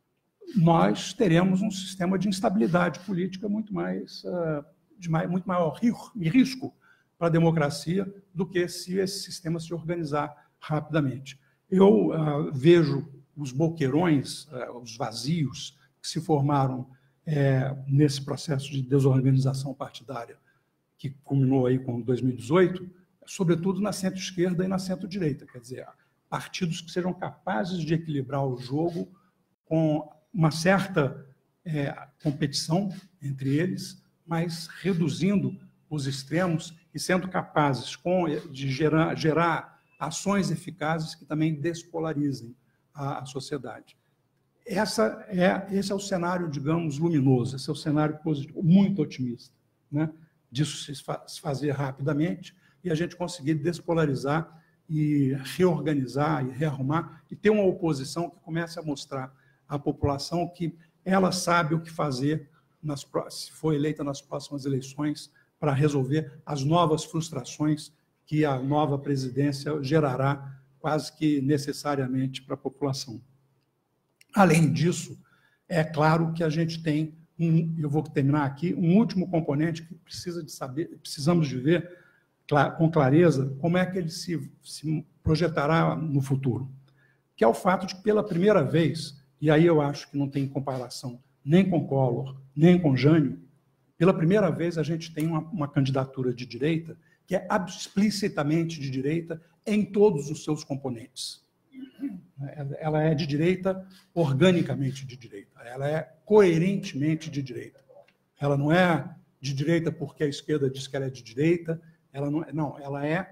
nós teremos um sistema de instabilidade política muito maior risco para a democracia do que se esse sistema se organizar rapidamente. Eu vejo os boqueirões, os vazios que se formaram nesse processo de desorganização partidária que culminou aí com 2018, sobretudo na centro-esquerda e na centro-direita, quer dizer, partidos que sejam capazes de equilibrar o jogo com uma certa competição entre eles, mas reduzindo os extremos e sendo capazes de gerar ações eficazes que também despolarizem a sociedade. Esse é o cenário, digamos, luminoso, esse é o cenário positivo, muito otimista, né? Disso se fazer rapidamente e a gente conseguir despolarizar e reorganizar e rearrumar e ter uma oposição que comece a mostrar à população que ela sabe o que fazer se for eleita nas próximas eleições para resolver as novas frustrações que a nova presidência gerará quase que necessariamente para a população. Além disso, é claro que a gente tem, eu vou terminar aqui, um último componente que precisamos de ver com clareza como é que ele se projetará no futuro, que é o fato de que, pela primeira vez, e aí eu acho que não tem comparação nem com Collor, nem com Jânio, pela primeira vez a gente tem uma candidatura de direita que é explicitamente de direita em todos os seus componentes. Ela é de direita, organicamente de direita. Ela é coerentemente de direita. Ela não é de direita porque a esquerda diz que ela é de direita. Ela é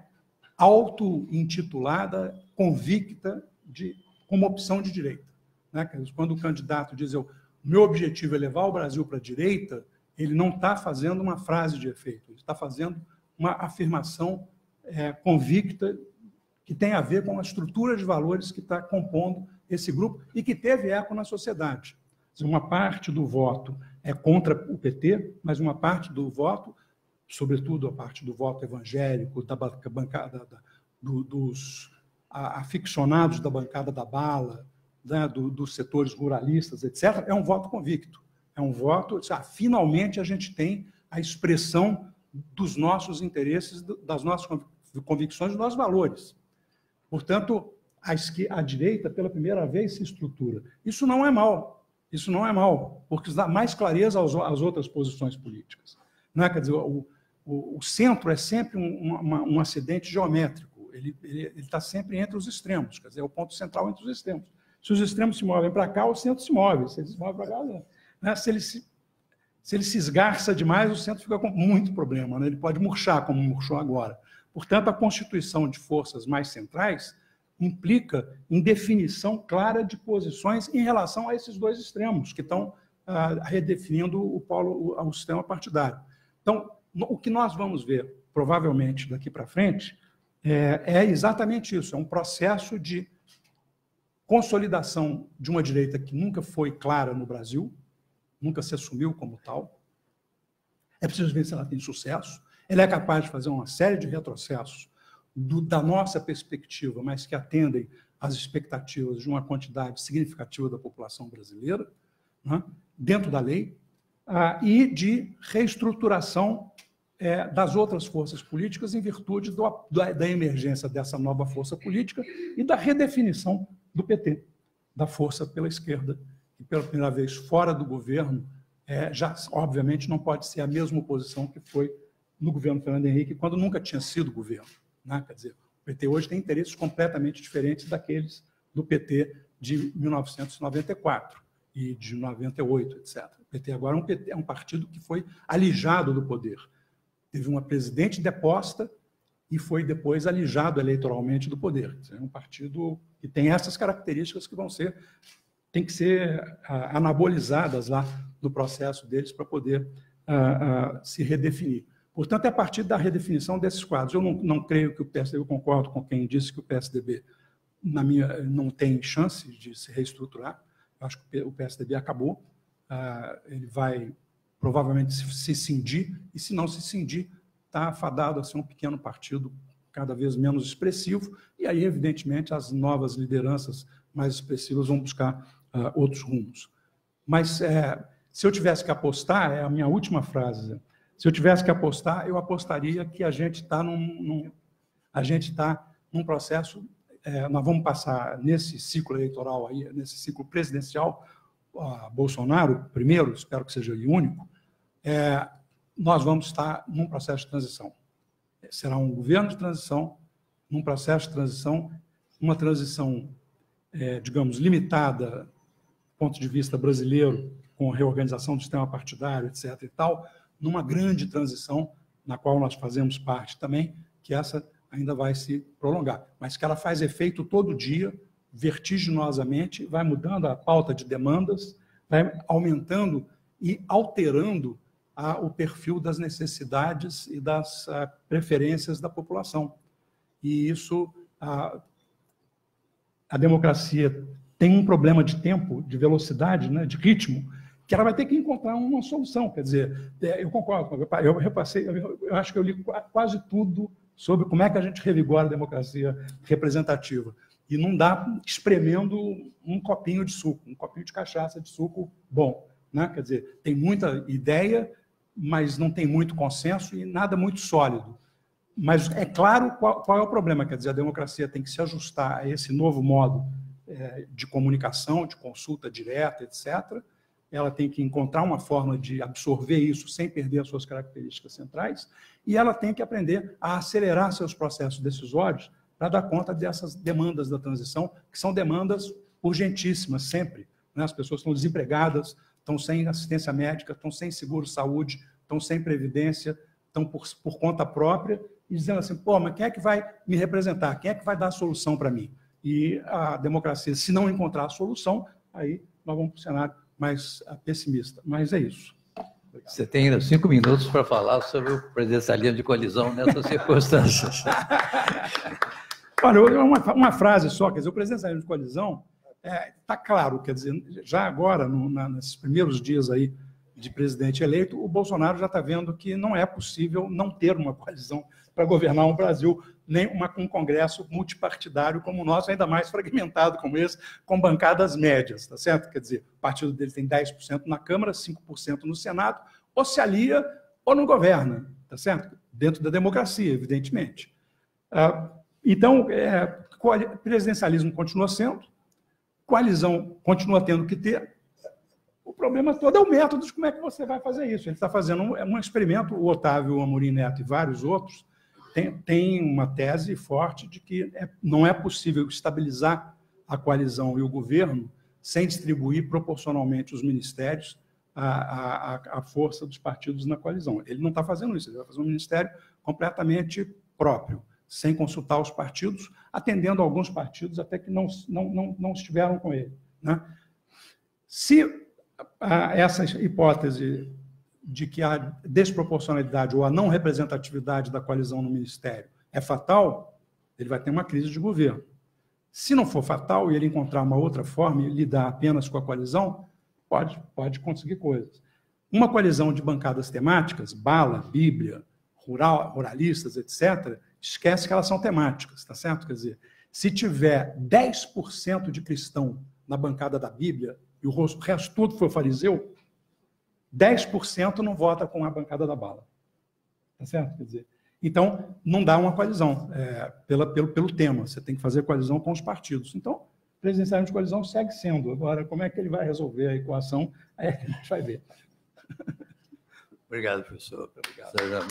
auto-intitulada, convicta como opção de direita. Né? Quando o candidato diz meu objetivo é levar o Brasil para a direita, ele não está fazendo uma frase de efeito, ele está fazendo uma afirmação convicta que tem a ver com a estrutura de valores que está compondo esse grupo e que teve eco na sociedade. Uma parte do voto é contra o PT, mas uma parte do voto, sobretudo a parte do voto evangélico, da bancada dos aficionados da bancada da bala, né, dos setores ruralistas, etc., é um voto convicto. É um voto, finalmente a gente tem a expressão dos nossos interesses, das nossas convicções, dos nossos valores. Portanto, a direita, pela primeira vez, se estrutura. Isso não é mal, porque dá mais clareza às outras posições políticas. Não é? Quer dizer, o centro é sempre um acidente geométrico, ele está sempre entre os extremos, quer dizer, é o ponto central entre os extremos. Se os extremos se movem para cá, o centro se move, se eles se movem para cá, né? Se ele se esgarça demais, o centro fica com muito problema, né? Ele pode murchar, como murchou agora. Portanto, a constituição de forças mais centrais implica em definição clara de posições em relação a esses dois extremos, que estão redefinindo o sistema partidário. Então, o que nós vamos ver, provavelmente, daqui para frente, é exatamente isso, é um processo de consolidação de uma direita que nunca foi clara no Brasil, nunca se assumiu como tal. É preciso ver se ela tem sucesso. Ela é capaz de fazer uma série de retrocessos da nossa perspectiva, mas que atendem às expectativas de uma quantidade significativa da população brasileira, né, dentro da lei, e de reestruturação das outras forças políticas em virtude da emergência dessa nova força política e da redefinição do PT, da força pela esquerda, que pela primeira vez fora do governo, já obviamente não pode ser a mesma posição que foi no governo Fernando Henrique, quando nunca tinha sido governo. Né? Quer dizer, o PT hoje tem interesses completamente diferentes daqueles do PT de 1994 e de 98, etc. O PT agora é um partido que foi alijado do poder. Teve uma presidente deposta e foi depois alijado eleitoralmente do poder. É um partido que tem essas características que têm que ser anabolizadas lá no processo deles para poder se redefinir. Portanto, é a partir da redefinição desses quadros. Eu não creio que o PSDB, eu concordo com quem disse que o PSDB, não tem chance de se reestruturar. Eu acho que o PSDB acabou. Ele vai provavelmente se cindir, e se não se cindir, está afadado a ser um pequeno partido cada vez menos expressivo, e aí, evidentemente, as novas lideranças mais expressivas vão buscar outros rumos. Mas, se eu tivesse que apostar, é a minha última frase, se eu tivesse que apostar, eu apostaria que a gente está num processo, nós vamos passar nesse ciclo eleitoral, aí, nesse ciclo presidencial, Bolsonaro, primeiro, espero que seja o único, nós vamos estar num processo de transição. Será um governo de transição, num processo de transição, uma transição, digamos, limitada do ponto de vista brasileiro, com a reorganização do sistema partidário, etc. e tal, numa grande transição, na qual nós fazemos parte também, que essa ainda vai se prolongar, mas que ela faz efeito todo dia, vertiginosamente, vai mudando a pauta de demandas, vai aumentando e alterando o perfil das necessidades e das preferências da população. E isso, a democracia tem um problema de tempo, de velocidade, né, de ritmo, que ela vai ter que encontrar uma solução. Quer dizer, eu concordo, eu repassei, eu acho que eu li quase tudo sobre como é que a gente revigora a democracia representativa. E não dá espremendo um copinho de suco, um copinho de cachaça de suco bom, né? Quer dizer, tem muita ideia, mas não tem muito consenso e nada muito sólido. Mas é claro qual é o problema. Quer dizer, a democracia tem que se ajustar a esse novo modo de comunicação, de consulta direta, etc. Ela tem que encontrar uma forma de absorver isso sem perder as suas características centrais, e ela tem que aprender a acelerar seus processos decisórios para dar conta dessas demandas da transição, que são demandas urgentíssimas, sempre. Né? As pessoas estão desempregadas, estão sem assistência médica, estão sem seguro-saúde, estão sem previdência, estão por conta própria, e dizendo assim, pô, mas quem é que vai me representar? Quem é que vai dar a solução para mim? E a democracia, se não encontrar a solução, aí nós vamos para o cenário mais pessimista. Mas é isso. Obrigado. Você tem ainda 5 minutos para falar sobre o presidencialismo de coalizão nessas circunstâncias. Olha, uma frase só, quer dizer, o presidencialismo de coalizão está claro, quer dizer, já agora, nesses primeiros dias aí de presidente eleito, o Bolsonaro já está vendo que não é possível não ter uma coalizão para governar um Brasil, nem um Congresso multipartidário como o nosso, ainda mais fragmentado como esse, com bancadas médias, tá certo? Quer dizer, o partido dele tem 10% na Câmara, 5% no Senado, ou se alia ou não governa, tá certo? Dentro da democracia, evidentemente. Então, presidencialismo continua sendo, coalizão continua tendo que ter. O problema todo é o método de como é que você vai fazer isso. Ele está fazendo um experimento, o Otávio Amorim Neto e vários outros têm uma tese forte de que não é possível estabilizar a coalizão e o governo sem distribuir proporcionalmente os ministérios à força dos partidos na coalizão. Ele não está fazendo isso, ele vai fazer um ministério completamente próprio, sem consultar os partidos, atendendo a alguns partidos até que não estiveram com ele. Né? Se essa hipótese de que a desproporcionalidade ou a não representatividade da coalizão no ministério é fatal, ele vai ter uma crise de governo. Se não for fatal e ele encontrar uma outra forma e lidar apenas com a coalizão, pode conseguir coisas. Uma coalizão de bancadas temáticas, bala, Bíblia, ruralistas, etc., esquece que elas são temáticas, tá certo? Quer dizer, se tiver 10% de cristão na bancada da Bíblia e o resto tudo for fariseu, 10% não vota com a bancada da bala. Tá certo? Quer dizer, então, não dá uma coalizão pelo tema. Você tem que fazer coalizão com os partidos. Então, o presidencialismo de coalizão segue sendo. Agora, como é que ele vai resolver a equação? Aí a gente vai ver. Obrigado, professor. Obrigado.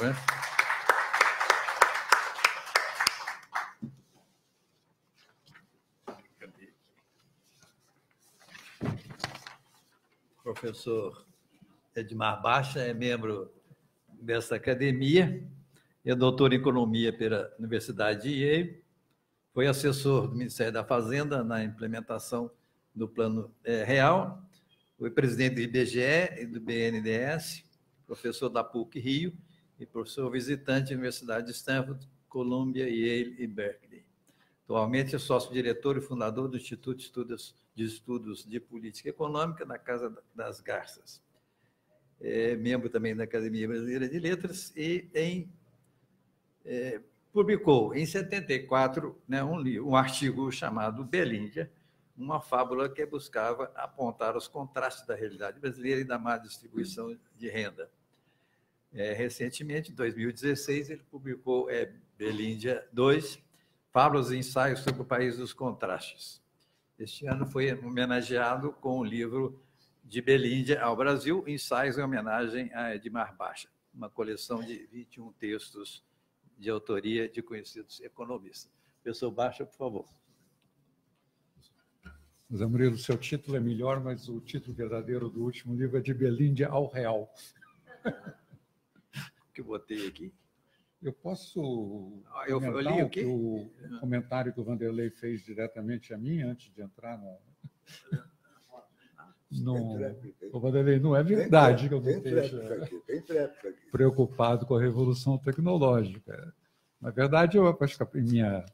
Professor Edmar Baixa é membro dessa academia, é doutor em economia pela Universidade de Yale, foi assessor do Ministério da Fazenda na implementação do Plano Real, foi presidente do IBGE e do BNDES, professor da PUC-Rio e professor visitante da Universidade de Stanford, Columbia, Yale e Berkeley. Atualmente é sócio-diretor e fundador do Instituto de Estudos de Política Econômica da Casa das Garças. É membro também da Academia Brasileira de Letras e publicou em 74 um artigo chamado Belíndia, uma fábula que buscava apontar os contrastes da realidade brasileira e da má distribuição de renda. Recentemente, em 2016, ele publicou Belíndia 2, Fábulas e Ensaios sobre o País dos Contrastes. Este ano foi homenageado com o livro De Belíndia ao Brasil, Ensaios em homenagem a Edmar Baixa. uma coleção de 21 textos de autoria de conhecidos economistas. Professor Baixa, por favor. José Murilo, seu título é melhor, mas o título verdadeiro do último livro é De Belíndia ao Real. Que eu botei aqui. Eu posso eu li o quê? o comentário que o Vanderlei fez diretamente a mim antes de entrar o Vanderlei, não é verdade que eu não esteja preocupado com a revolução tecnológica. Na verdade, eu acho que a minha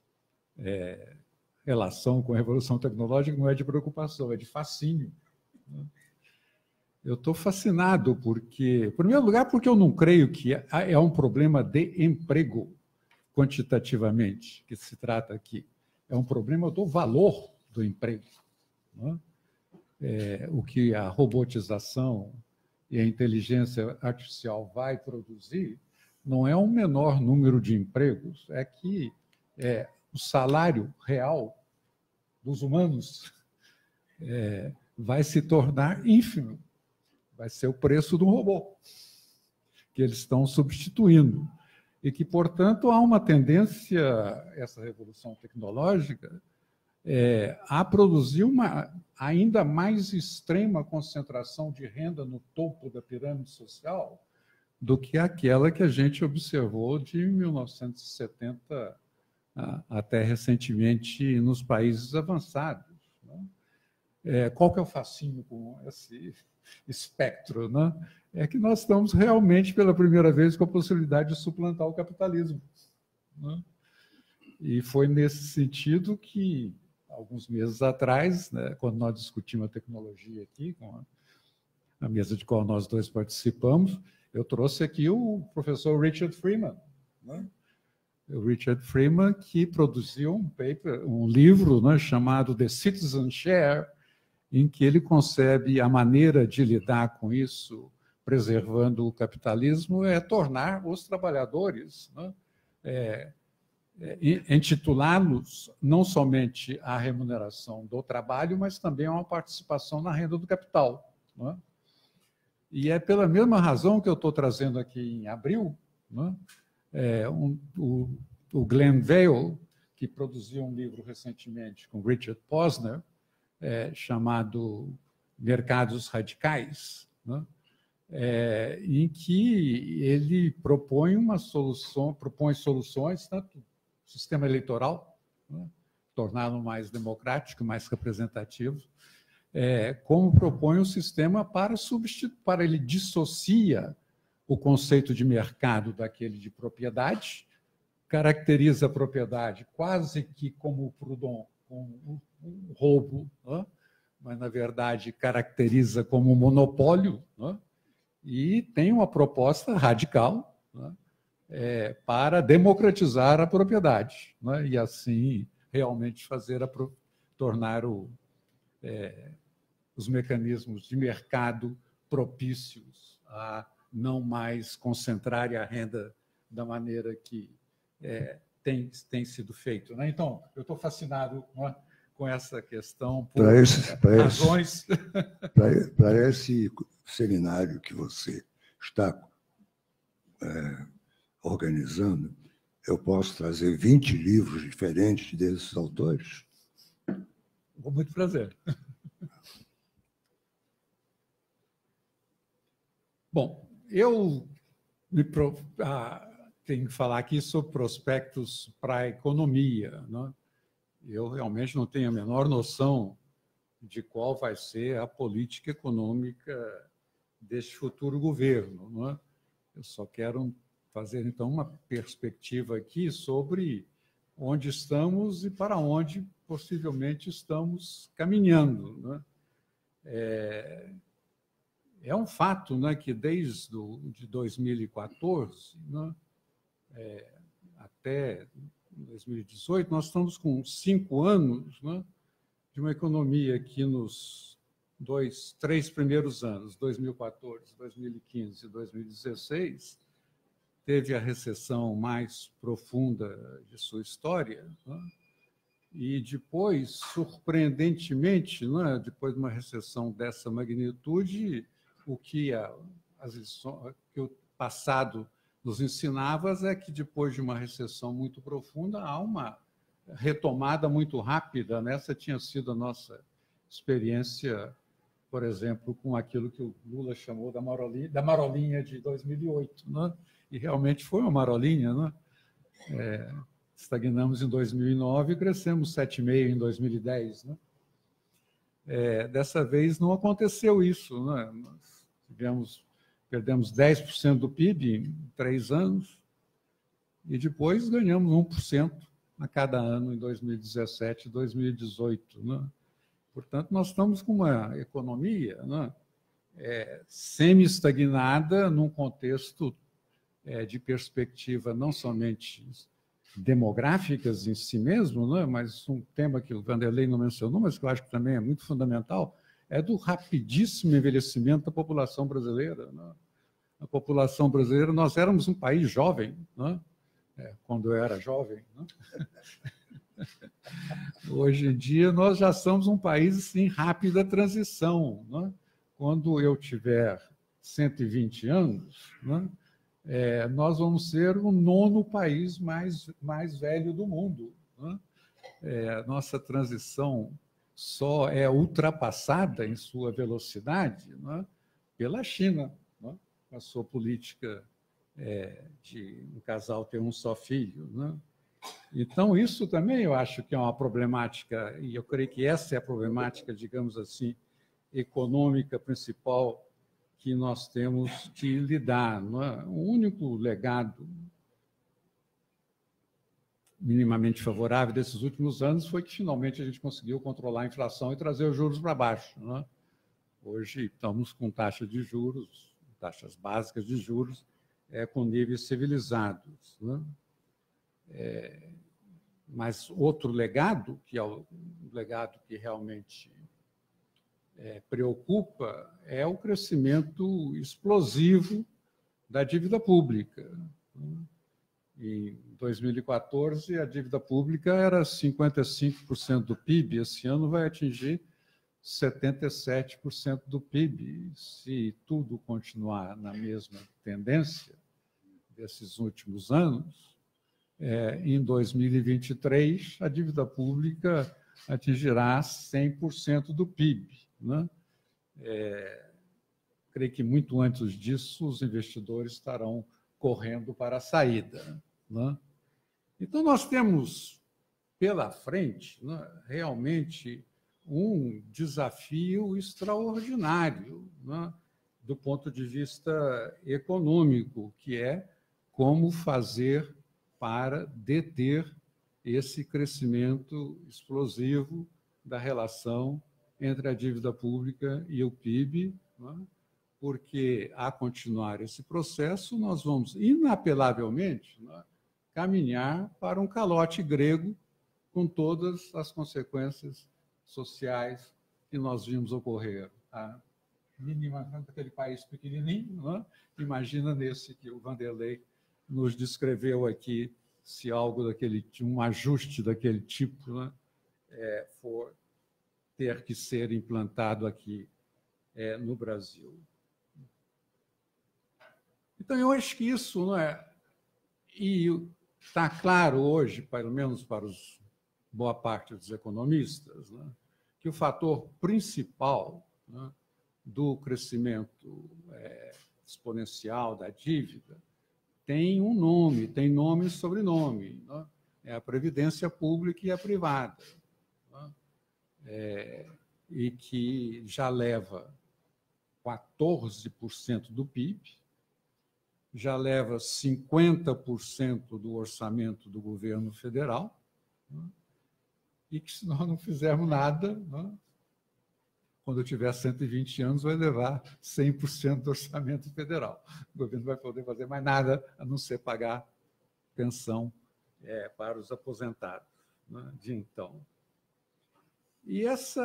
relação com a revolução tecnológica não é de preocupação, é de fascínio. Eu estou fascinado porque, em primeiro lugar, porque eu não creio que é um problema de emprego, quantitativamente, que se trata aqui. É um problema do valor do emprego. Não é? O que a robotização e a inteligência artificial vai produzir não é um menor número de empregos, é que o salário real dos humanos vai se tornar ínfimo. Vai ser o preço de um robô que eles estão substituindo. E que, portanto, há uma tendência, essa revolução tecnológica, a produzir uma ainda mais extrema concentração de renda no topo da pirâmide social do que aquela que a gente observou de 1970 até recentemente nos países avançados. Né? Qual que é o fascínio com esse espectro? Né? É que nós estamos realmente, pela primeira vez, com a possibilidade de suplantar o capitalismo. Né? E foi nesse sentido que, alguns meses atrás, né, quando nós discutimos a tecnologia aqui, com a mesa de qual nós dois participamos, eu trouxe aqui o professor Richard Freeman, né? O Richard Freeman, que produziu um livro, né, chamado The Citizen Share, em que ele concebe a maneira de lidar com isso, preservando o capitalismo, tornar os trabalhadores, né, intitulá-los não somente à remuneração do trabalho, mas também a uma participação na renda do capital. Né? E é pela mesma razão que eu estou trazendo aqui em abril, né, o Glenn Vale, que produziu um livro recentemente com Richard Posner, chamado Mercados Radicais, né, em que ele propõe soluções, tanto no sistema eleitoral, né, torná-lo mais democrático, mais representativo, como propõe um sistema para ele dissocia o conceito de mercado daquele de propriedade, caracteriza a propriedade quase que como o Proudhon, como um roubo, né? Mas, na verdade, caracteriza como um monopólio, né? E tem uma proposta radical, né, para democratizar a propriedade, né? E, assim, realmente tornar os mecanismos de mercado propícios a não mais concentrarem a renda da maneira que tem sido feito. Né? Então, eu estou fascinado, né, com essa questão por razões... Para esse seminário que você está organizando, eu posso trazer 20 livros diferentes desses autores? Com muito prazer. Bom, eu tenho que falar aqui sobre prospectos para a economia, né? Eu realmente não tenho a menor noção de qual vai ser a política econômica deste futuro governo, né? Eu só quero fazer, então, uma perspectiva aqui sobre onde estamos e para onde possivelmente estamos caminhando, né? É um fato, né, que desde de 2014, né, até 2018, nós estamos com 5 anos, né, de uma economia que nos 3 primeiros anos, 2014, 2015 e 2016, teve a recessão mais profunda de sua história, né, e depois, surpreendentemente, né, depois de uma recessão dessa magnitude, o que o passado nos ensinava é que, depois de uma recessão muito profunda, há uma retomada muito rápida. Essa tinha sido a nossa experiência, por exemplo, com aquilo que o Lula chamou da marolinha de 2008. Né? E realmente foi uma marolinha. Né? Estagnamos em 2009 e crescemos 7,5% em 2010. Né? Dessa vez não aconteceu isso. Né? Nós perdemos 10% do PIB em 3 anos e depois ganhamos 1% a cada ano em 2017 e 2018. Né? Portanto, nós estamos com uma economia, né, semi-estagnada num contexto de perspectiva não somente demográficas em si mesmo, né, mas um tema que o Vanderlei não mencionou, mas que eu acho que também é muito fundamental, é do rapidíssimo envelhecimento da população brasileira. Né? A população brasileira, nós éramos um país jovem, né? Quando eu era jovem. Né? Hoje em dia, nós já somos um país em rápida transição. Né? Quando eu tiver 120 anos, né, nós vamos ser o 9º país mais velho do mundo. Né? Nossa transição só é ultrapassada em sua velocidade, né, pela China, né, com a sua política de um casal ter um só filho. Né? Então, isso também eu acho que é uma problemática, e eu creio que essa é a problemática, digamos assim, econômica principal que nós temos que lidar. Não é? O único legado minimamente favorável desses últimos anos foi que, finalmente, a gente conseguiu controlar a inflação e trazer os juros para baixo. Não é? Hoje, estamos com taxas de juros, taxas básicas de juros, com níveis civilizados. Né? Mas outro legado, que é o legado que realmente preocupa, é o crescimento explosivo da dívida pública. Em 2014, a dívida pública era 55% do PIB, esse ano vai atingir 77% do PIB. Se tudo continuar na mesma tendência desses últimos anos, em 2023, a dívida pública atingirá 100% do PIB. Né? Creio que muito antes disso, os investidores estarão correndo para a saída. Né? Então, nós temos pela frente, né, realmente um desafio extraordinário, né, do ponto de vista econômico, que é como fazer para deter esse crescimento explosivo da relação entre a dívida pública e o PIB, né? Porque, a continuar esse processo, nós vamos, inapelavelmente, né, caminhar para um calote grego com todas as consequências sociais que nós vimos ocorrer. Minimamente aquele país pequenininho, né? Imagina nesse que o Vanderlei nos descreveu aqui, se algo um ajuste daquele tipo, né, for ter que ser implantado aqui no Brasil. Então, eu acho que isso, não é? E está claro hoje, pelo menos para boa parte dos economistas, né, que o fator principal, né, do crescimento exponencial da dívida tem um nome, tem nome e sobrenome. Né? É a previdência pública e a privada. Né? E que já leva 14% do PIB, já leva 50% do orçamento do governo federal, né? E que, se nós não fizermos nada, né, quando eu tiver 120 anos, vai levar 100% do orçamento federal. O governo não vai poder fazer mais nada a não ser pagar pensão para os aposentados, né, de então. E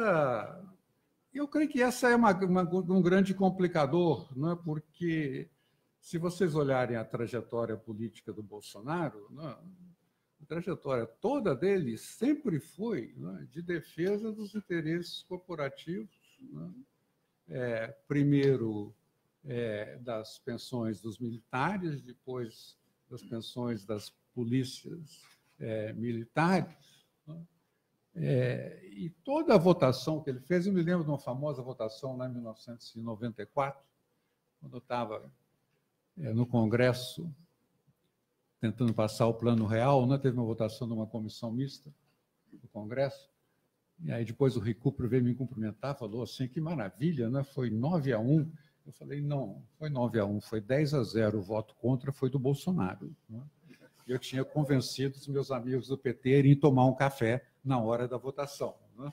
eu creio que essa é um grande complicador, né, porque, se vocês olharem a trajetória política do Bolsonaro, né, a trajetória toda dele sempre foi, né, de defesa dos interesses corporativos. Né? Primeiro, das pensões dos militares, depois das pensões das polícias militares. Né? E toda a votação que ele fez, eu me lembro de uma famosa votação lá em 1994, quando eu estava no Congresso tentando passar o Plano Real, né? Teve uma votação de uma comissão mista do Congresso, e aí depois o Recupero veio me cumprimentar, falou assim, que maravilha, né? Foi 9-1. Eu falei, não, foi 9-1, foi 10-0, o voto contra foi do Bolsonaro. Né? Eu tinha convencido os meus amigos do PT a irem tomar um café na hora da votação. Né?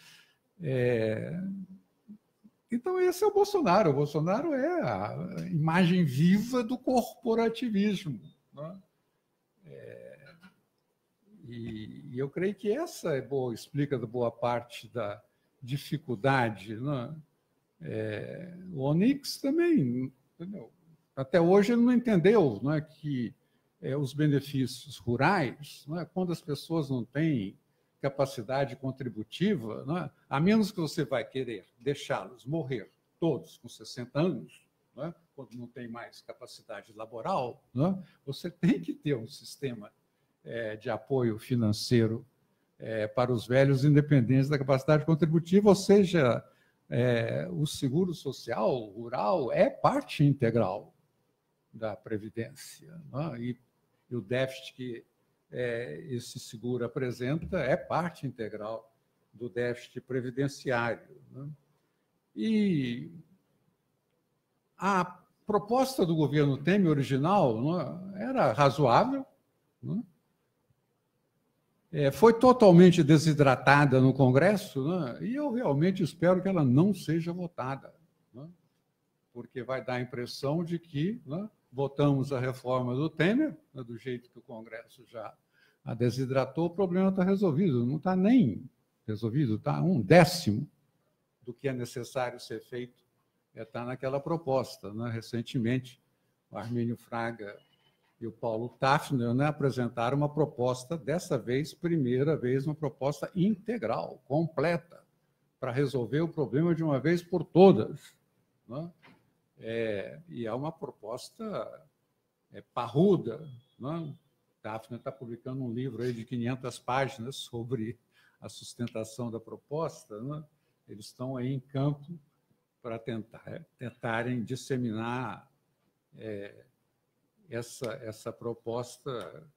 Então, esse é o Bolsonaro. O Bolsonaro é a imagem viva do corporativismo. Né? E eu creio que essa explica boa parte da dificuldade. Né? O Onyx também, entendeu? Até hoje ele não entendeu, não é, que os benefícios rurais, não é, quando as pessoas não têm capacidade contributiva, não é, a menos que você vai querer deixá-los morrer todos com 60 anos, não é, quando não tem mais capacidade laboral, não é, você tem que ter um sistema de apoio financeiro para os velhos independentes da capacidade contributiva, ou seja, o seguro social rural é parte integral da Previdência. Né? E o déficit que esse seguro apresenta é parte integral do déficit previdenciário. Né? E a proposta do governo Temer original, né, era razoável, né? Foi totalmente desidratada no Congresso, né? E eu realmente espero que ela não seja votada, né? Porque vai dar a impressão de que, né, votamos a reforma do Temer, né, do jeito que o Congresso já a desidratou, o problema está resolvido. Não está nem resolvido, está 1/10 do que é necessário ser feito, está naquela proposta. Né? Recentemente, o Armínio Fraga e o Paulo Tafner, né, apresentaram uma proposta, dessa vez, primeira vez, uma proposta integral, completa, para resolver o problema de uma vez por todas. Né? E é uma proposta parruda. Né? Tafner está publicando um livro aí de 500 páginas sobre a sustentação da proposta. Né? Eles estão aí em campo para tentarem disseminar essa proposta,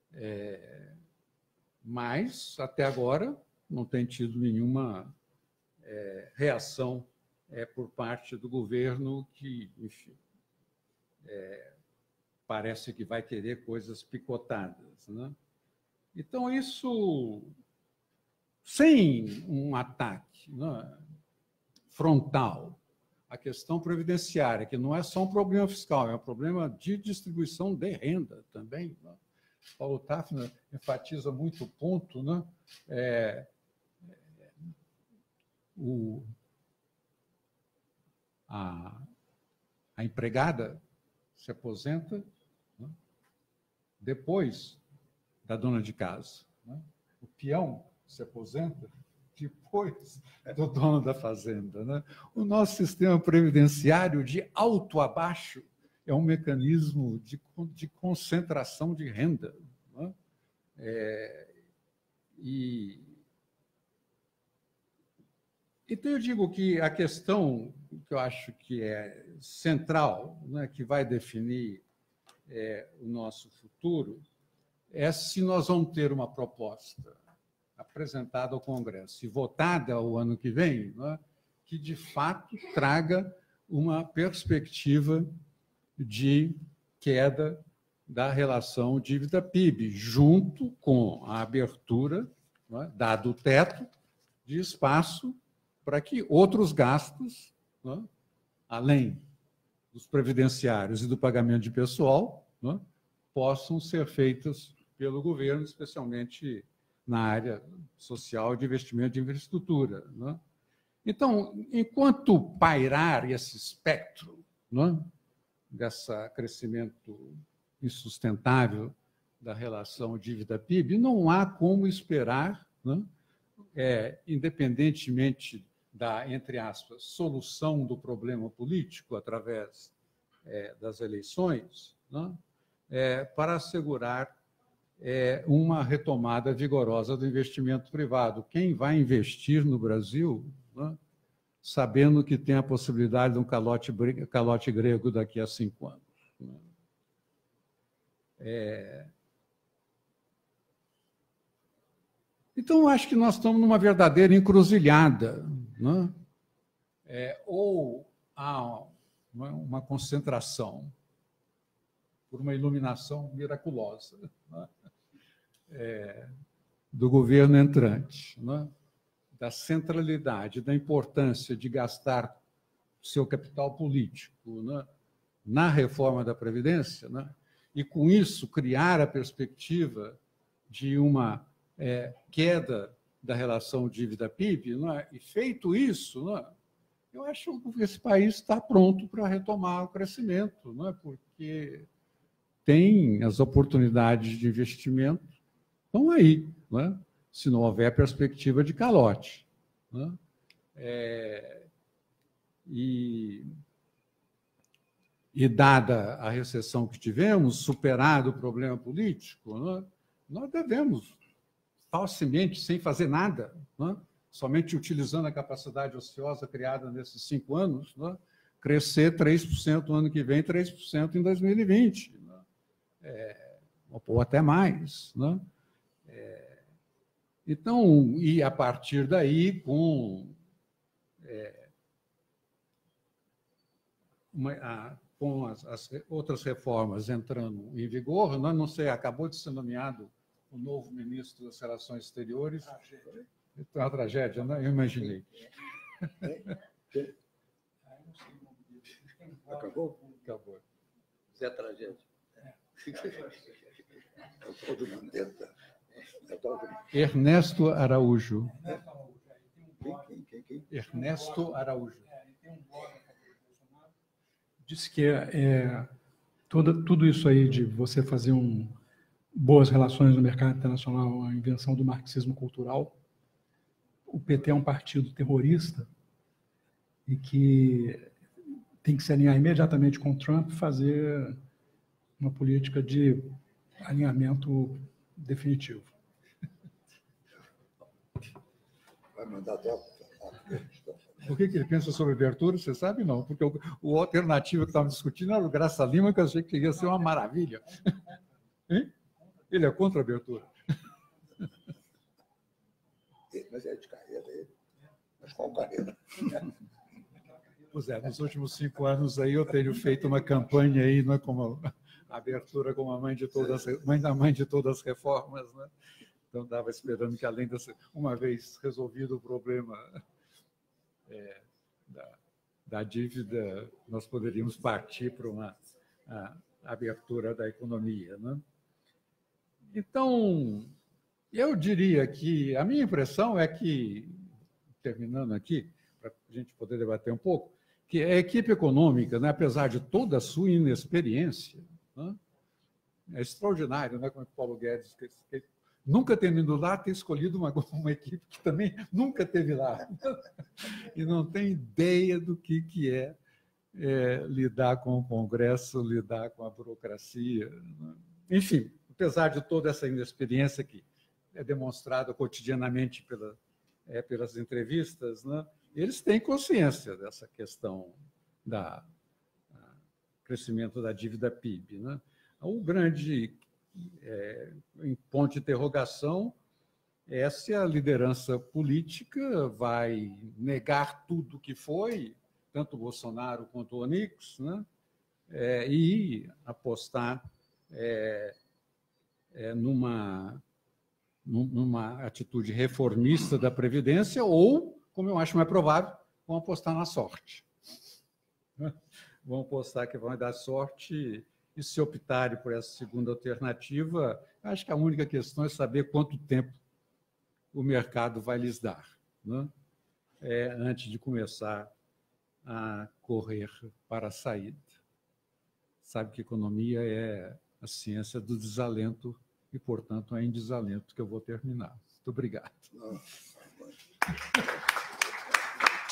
mas, até agora, não tem tido nenhuma reação por parte do governo que, enfim, parece que vai querer coisas picotadas. Né? Então, isso, sem um ataque, né, frontal, a questão previdenciária, que não é só um problema fiscal, é um problema de distribuição de renda também. Né? Paulo Tafner enfatiza muito o ponto, né? A empregada se aposenta, né, depois da dona de casa. Né? O peão se aposenta depois do dono da fazenda. Né? O nosso sistema previdenciário, de alto a baixo, é um mecanismo de concentração de renda. Né? Então, eu digo que a questão que eu acho que é central, né, que vai definir o nosso futuro, é se nós vamos ter uma proposta apresentada ao Congresso e votada o ano que vem, né, que, de fato, traga uma perspectiva de queda da relação dívida-PIB, junto com a abertura, né, dado o teto, de espaço para que outros gastos, né, além dos previdenciários e do pagamento de pessoal, né, possam ser feitos pelo governo, especialmente na área social de investimento de infraestrutura. Né? Então, enquanto pairar esse espectro, né, desse crescimento insustentável da relação dívida-PIB, não há como esperar, né, independentemente da, entre aspas, solução do problema político através das eleições, né, para assegurar uma retomada vigorosa do investimento privado. Quem vai investir no Brasil, né, sabendo que tem a possibilidade de um calote grego daqui a 5 anos? Então, acho que nós estamos numa verdadeira encruzilhada, né? Ou há uma concentração por uma iluminação miraculosa, né, do governo entrante, né, da centralidade, da importância de gastar seu capital político, né, na reforma da Previdência, né, e, com isso, criar a perspectiva de uma queda da relação dívida-PIB, né, e, feito isso, né, eu acho que esse país está pronto para retomar o crescimento, né, porque tem as oportunidades de investimento, estão aí, né, se não houver perspectiva de calote, né. E dada a recessão que tivemos, superado o problema político, né, nós devemos, falsamente, sem fazer nada, né, somente utilizando a capacidade ociosa criada nesses 5 anos, né, crescer 3% no ano que vem, 3% em 2020, né, ou até mais, né. Então, e a partir daí, com as outras reformas entrando em vigor, nós não sei, acabou de ser nomeado o novo ministro das Relações Exteriores. É uma tragédia, né? Eu imaginei. Acabou? Acabou. Zé Tragédia. É o tal do Mandetta. É o tal do... Ernesto Araújo. Quem? Ernesto Araújo. Disse que tudo isso aí de você fazer boas relações no mercado internacional, a invenção do marxismo cultural. O PT é um partido terrorista e que tem que se alinhar imediatamente com o Trump e fazer uma política de alinhamento definitivo. Vai mandar até O que ele pensa sobre abertura, você sabe? Não, porque o alternativo que estávamos discutindo era o Graça Lima, que eu achei que ia ser uma maravilha. Hein? Ele é contra a abertura. Mas é de carreira ele. Mas qual carreira? Pois é, nos últimos 5 anos aí eu tenho feito uma campanha aí, não é, como a abertura como a mãe de todas as reformas, né? Então estava esperando que, além de uma vez resolvido o problema da dívida, nós poderíamos partir para uma abertura da economia, né? Então, eu diria que a minha impressão é que, terminando aqui, para a gente poder debater um pouco, que a equipe econômica, né, apesar de toda a sua inexperiência, né, é extraordinário, né, como o Paulo Guedes, que nunca tendo ido lá, ter escolhido uma equipe que também nunca esteve lá e não tem ideia do que é lidar com o Congresso, lidar com a burocracia, né? Enfim, apesar de toda essa inexperiência que é demonstrada cotidianamente pelas entrevistas, né, eles têm consciência dessa questão do crescimento da dívida PIB, né? O grande ponto de interrogação é se a liderança política vai negar tudo que foi, tanto o Bolsonaro quanto o Onix, né, e apostar numa atitude reformista da Previdência ou, como eu acho mais provável, vão apostar na sorte. Vão apostar que vão dar sorte e, se optarem por essa segunda alternativa, acho que a única questão é saber quanto tempo o mercado vai lhes dar, né, antes de começar a correr para a saída. Sabe que economia é a ciência do desalento e, portanto, é em desalento que eu vou terminar. Muito obrigado.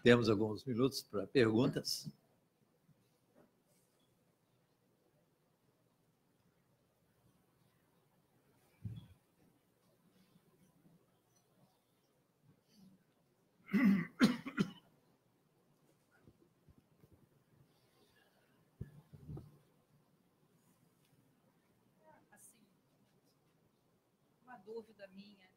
Temos alguns minutos para perguntas. Dúvida minha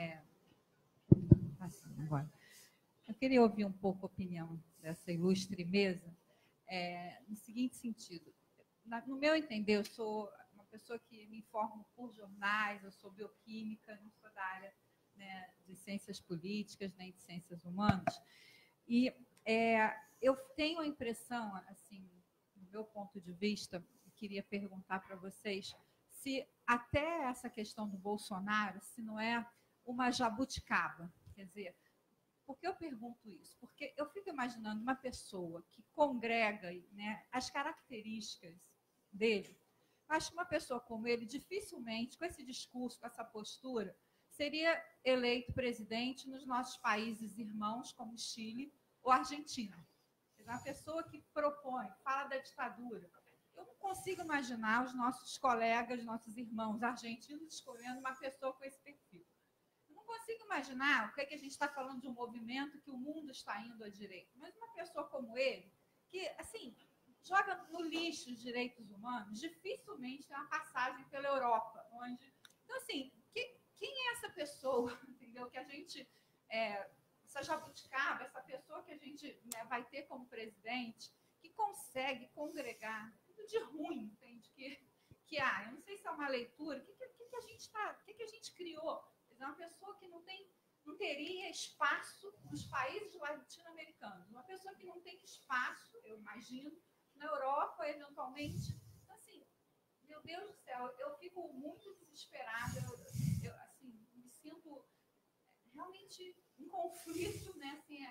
assim, agora. Eu queria ouvir um pouco a opinião dessa ilustre mesa, no seguinte sentido. No meu entender, eu sou uma pessoa que me informo por jornais, eu sou bioquímica, não sou da área, né, de ciências políticas, nem de ciências humanas, e eu tenho a impressão, assim, do meu ponto de vista, queria perguntar para vocês se até essa questão do Bolsonaro, se não é uma jabuticaba. Quer dizer, por que eu pergunto isso? Porque eu fico imaginando uma pessoa que congrega, né, as características dele. Acho que uma pessoa como ele, dificilmente, com esse discurso, com essa postura, seria eleito presidente nos nossos países irmãos, como Chile ou Argentina. Uma pessoa que propõe, fala da ditadura. Eu não consigo imaginar os nossos colegas, nossos irmãos argentinos escolhendo uma pessoa com esse perfil. Eu não consigo imaginar o que a gente está falando de um movimento que o mundo está indo à direita. Mas uma pessoa como ele, que, assim, joga no lixo os direitos humanos, dificilmente tem uma passagem pela Europa. Então, assim, quem é essa pessoa, entendeu? Que a gente, essa jabuticaba, essa pessoa que a gente, né, vai ter como presidente, que consegue congregar de ruim, entende? Eu não sei se é uma leitura, o que a gente criou? É uma pessoa que não teria espaço nos países latino-americanos, uma pessoa que não tem espaço, eu imagino, na Europa, eventualmente. Então, assim, meu Deus do céu, eu fico muito desesperada, eu assim, me sinto realmente em conflito, né? Assim,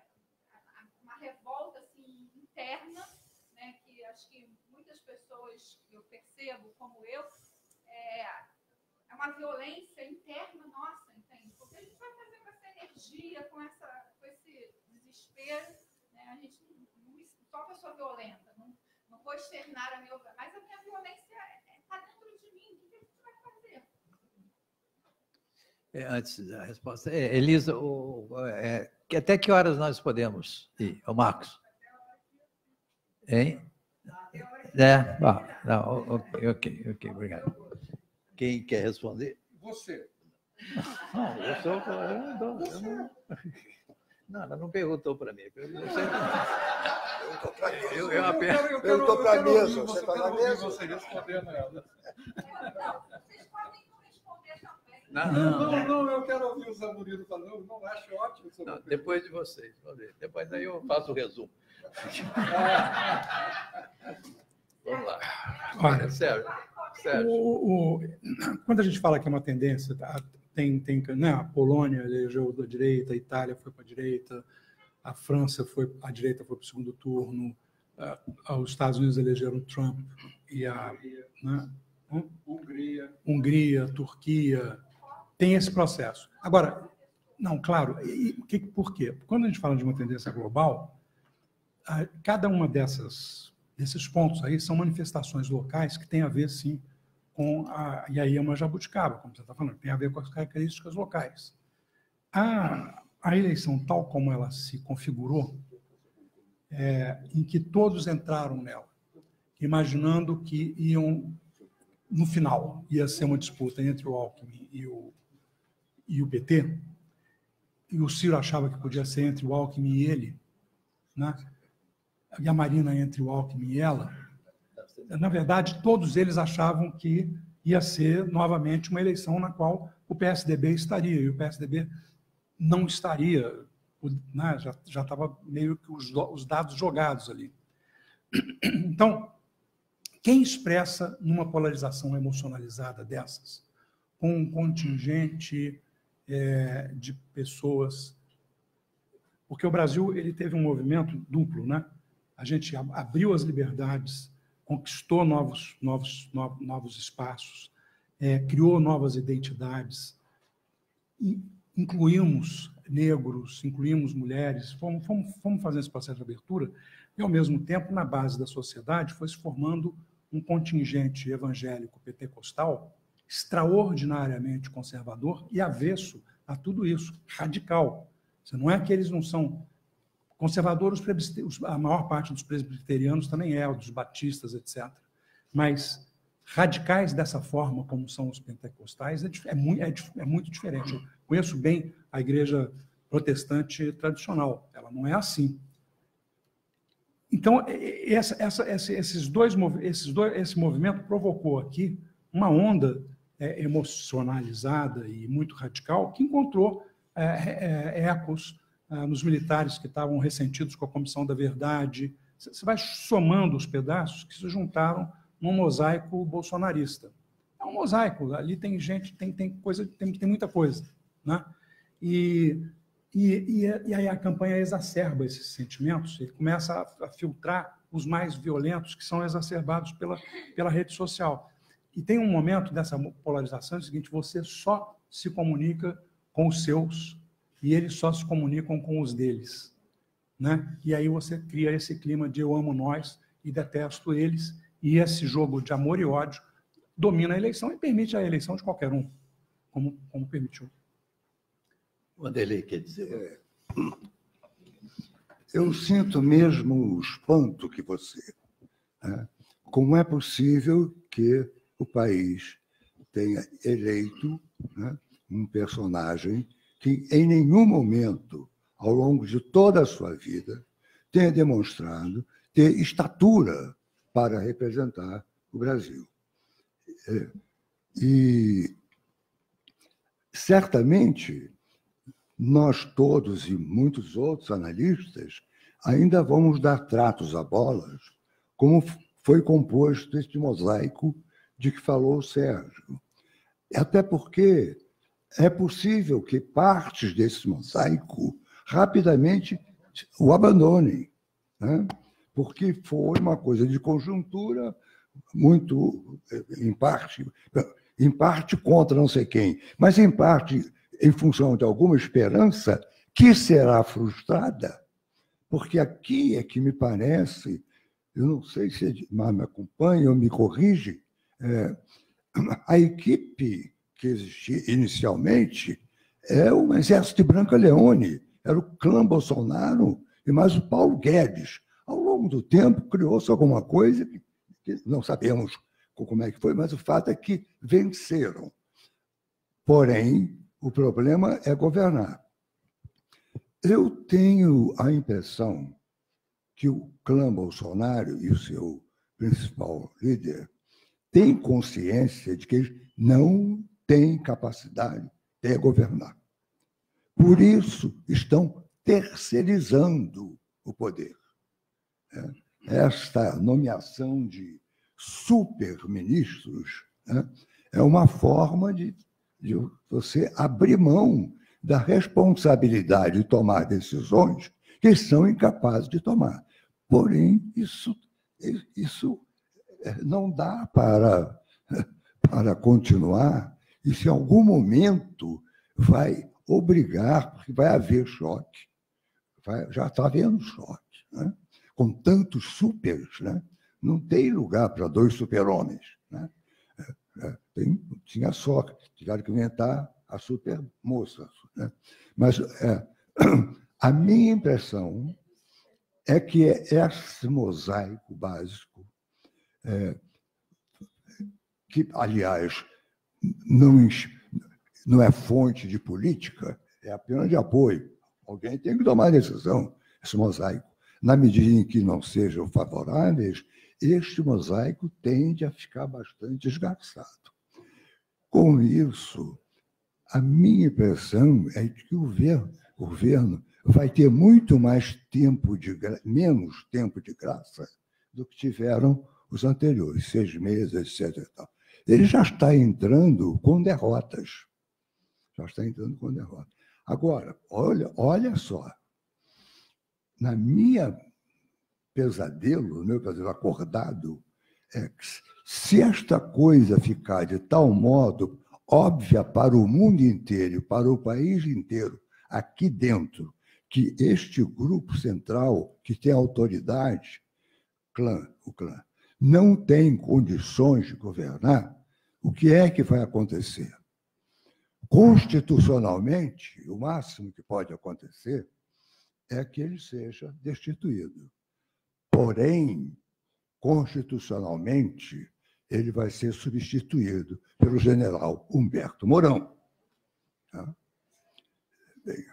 uma revolta assim, interna, né, que acho que muitas pessoas, eu percebo, como eu, é uma violência interna nossa, entende? Porque a gente vai fazer com essa energia, com esse desespero, né? A gente não só uma pessoa violenta, não vou externar a minha, mas a minha violência está dentro de mim. O que a gente vai fazer? Antes da resposta, Elisa, até que horas nós podemos ir? O Marcos? Hein? Ok, obrigado. Quem quer responder? Você. Não, ela não perguntou para mim. Eu perguntou para a mesa. Você está na mesa? Você respondendo ela. Vocês podem não responder também. Não, eu quero ouvir o Zamorino falando, não acho ótimo. Não, depois de vocês, depois aí eu faço o resumo. Vamos lá. Olha, Sérgio. Quando a gente fala que é uma tendência, tem né, a Polônia elegeu da direita, a Itália foi para a direita, a França a direita foi para o segundo turno, os Estados Unidos elegeram Trump e né, Hungria, Turquia, tem esse processo. Agora, não, claro, por quê? Quando a gente fala de uma tendência global, cada uma desses pontos aí são manifestações locais que têm a ver, sim, e aí é uma jabuticaba, como você está falando, tem a ver com as características locais. A eleição, tal como ela se configurou, em que todos entraram nela, imaginando que no final, ia ser uma disputa entre o Alckmin e o PT, e o Ciro achava que podia ser entre o Alckmin e ele, né? E a Marina entre o Alckmin e ela. Na verdade, todos eles achavam que ia ser novamente uma eleição na qual o PSDB estaria, e o PSDB não estaria, né? Já estava meio que os dados jogados ali. Então, quem expressa numa polarização emocionalizada dessas, com um contingente de pessoas... Porque o Brasil ele teve um movimento duplo, né? A gente abriu as liberdades, conquistou novos espaços, criou novas identidades e incluímos negros, incluímos mulheres, fomos fazendo esse processo de abertura, e, ao mesmo tempo, na base da sociedade, foi se formando um contingente evangélico pentecostal extraordinariamente conservador e avesso a tudo isso, radical. Não é que eles não são conservadores, a maior parte dos presbiterianos também é, dos batistas, etc. Mas radicais dessa forma, como são os pentecostais, é muito diferente. Eu conheço bem a igreja protestante tradicional, ela não é assim. Então, esse movimento provocou aqui uma onda emocionalizada e muito radical que encontrou ecos nos militares que estavam ressentidos com a Comissão da Verdade. Você vai somando os pedaços que se juntaram num mosaico bolsonarista. É um mosaico, ali tem gente, tem muita coisa, né? E aí a campanha exacerba esses sentimentos, ele começa a filtrar os mais violentos que são exacerbados pela rede social. E tem um momento dessa polarização, é o seguinte, você só se comunica com os seus e eles só se comunicam com os deles, né? E aí você cria esse clima de eu amo nós e detesto eles, e esse jogo de amor e ódio domina a eleição e permite a eleição de qualquer um, como permitiu. Wanderlei quer dizer. Eu sinto mesmo o espanto que você. Né? Como é possível que o país tenha eleito, né, um personagem que em nenhum momento, ao longo de toda a sua vida, tenha demonstrado ter estatura para representar o Brasil. E, certamente, nós todos e muitos outros analistas ainda vamos dar tratos a bolas, como foi composto este mosaico de que falou o Sérgio. Até porque é possível que partes desse mosaico rapidamente o abandonem, né? Porque foi uma coisa de conjuntura, muito, em parte contra não sei quem, mas em parte em função de alguma esperança que será frustrada, porque aqui é que me parece, eu não sei se Edmar me acompanha ou me corrige, a equipe que existia inicialmente é o Exército de Branca Leone, era o clã Bolsonaro e mais o Paulo Guedes. Ao longo do tempo, criou-se alguma coisa que não sabemos como é que foi, mas o fato é que venceram. Porém, o problema é governar. Eu tenho a impressão que o clã Bolsonaro e o seu principal líder têm consciência de que eles não têm capacidade de governar. Por isso, estão terceirizando o poder. Esta nomeação de superministros, né, é uma forma de você abrir mão da responsabilidade de tomar decisões que são incapazes de tomar. Porém, isso não dá para continuar. Isso, em algum momento, vai obrigar, porque vai haver choque. Já está havendo choque, né? Com tantos supers, né? Não tem lugar para 2 super-homens, né? Tinha só, tiveram que inventar a super-moça, né? Mas a minha impressão é que esse mosaico básico, que, aliás, não é fonte de política, é apenas de apoio. Alguém tem que tomar decisão, esse mosaico. Na medida em que não sejam favoráveis, este mosaico tende a ficar bastante esgarçado. Com isso, a minha impressão é que o governo vai ter muito mais menos tempo de graça do que tiveram os anteriores, 6 meses, etc. Ele já está entrando com derrotas. Agora, olha só, no meu pesadelo acordado, é que se esta coisa ficar de tal modo óbvia para o mundo inteiro, para o país inteiro, aqui dentro que este grupo central, que tem autoridade, o clã, não tem condições de governar, o que é que vai acontecer? Constitucionalmente, o máximo que pode acontecer é que ele seja destituído. Porém, constitucionalmente, ele vai ser substituído pelo general Humberto Mourão. Tá? Bem,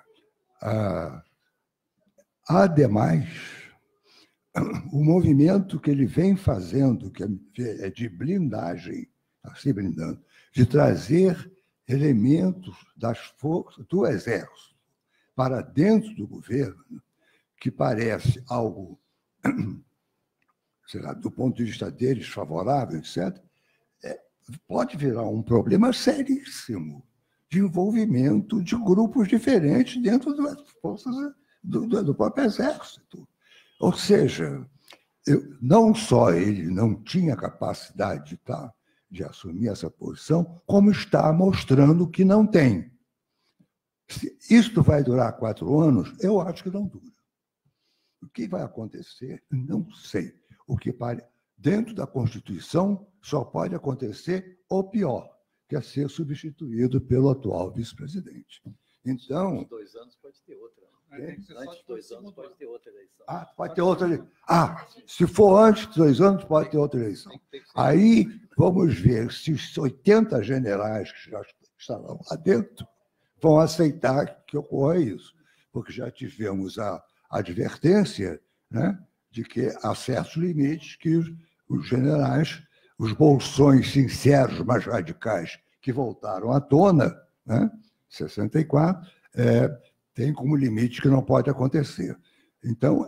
ademais, o movimento que ele vem fazendo, que é de blindagem, se blindando, de trazer elementos das forças do Exército para dentro do governo, que parece algo, sei lá, do ponto de vista deles, favorável, etc., pode virar um problema seríssimo de envolvimento de grupos diferentes dentro das forças do próprio Exército. Ou seja, não só ele não tinha capacidade de assumir essa posição, como está mostrando que não tem. Se isto vai durar 4 anos, eu acho que não dura. O que vai acontecer, não sei. O que dentro da Constituição só pode acontecer o pior, que é ser substituído pelo atual vice-presidente. Então... Antes de 2 anos pode ter outra. Antes de 2 anos pode ter outra eleição. Pode ter outra eleição. Se for antes de 2 anos, pode ter outra eleição. Aí vamos ver se os 80 generais que já estarão lá dentro vão aceitar que ocorra isso. Porque já tivemos a advertência, né, de que há certos limites que os generais, os bolsões sinceros, mais radicais, que voltaram à tona, né, 64, tem como limite que não pode acontecer. Então,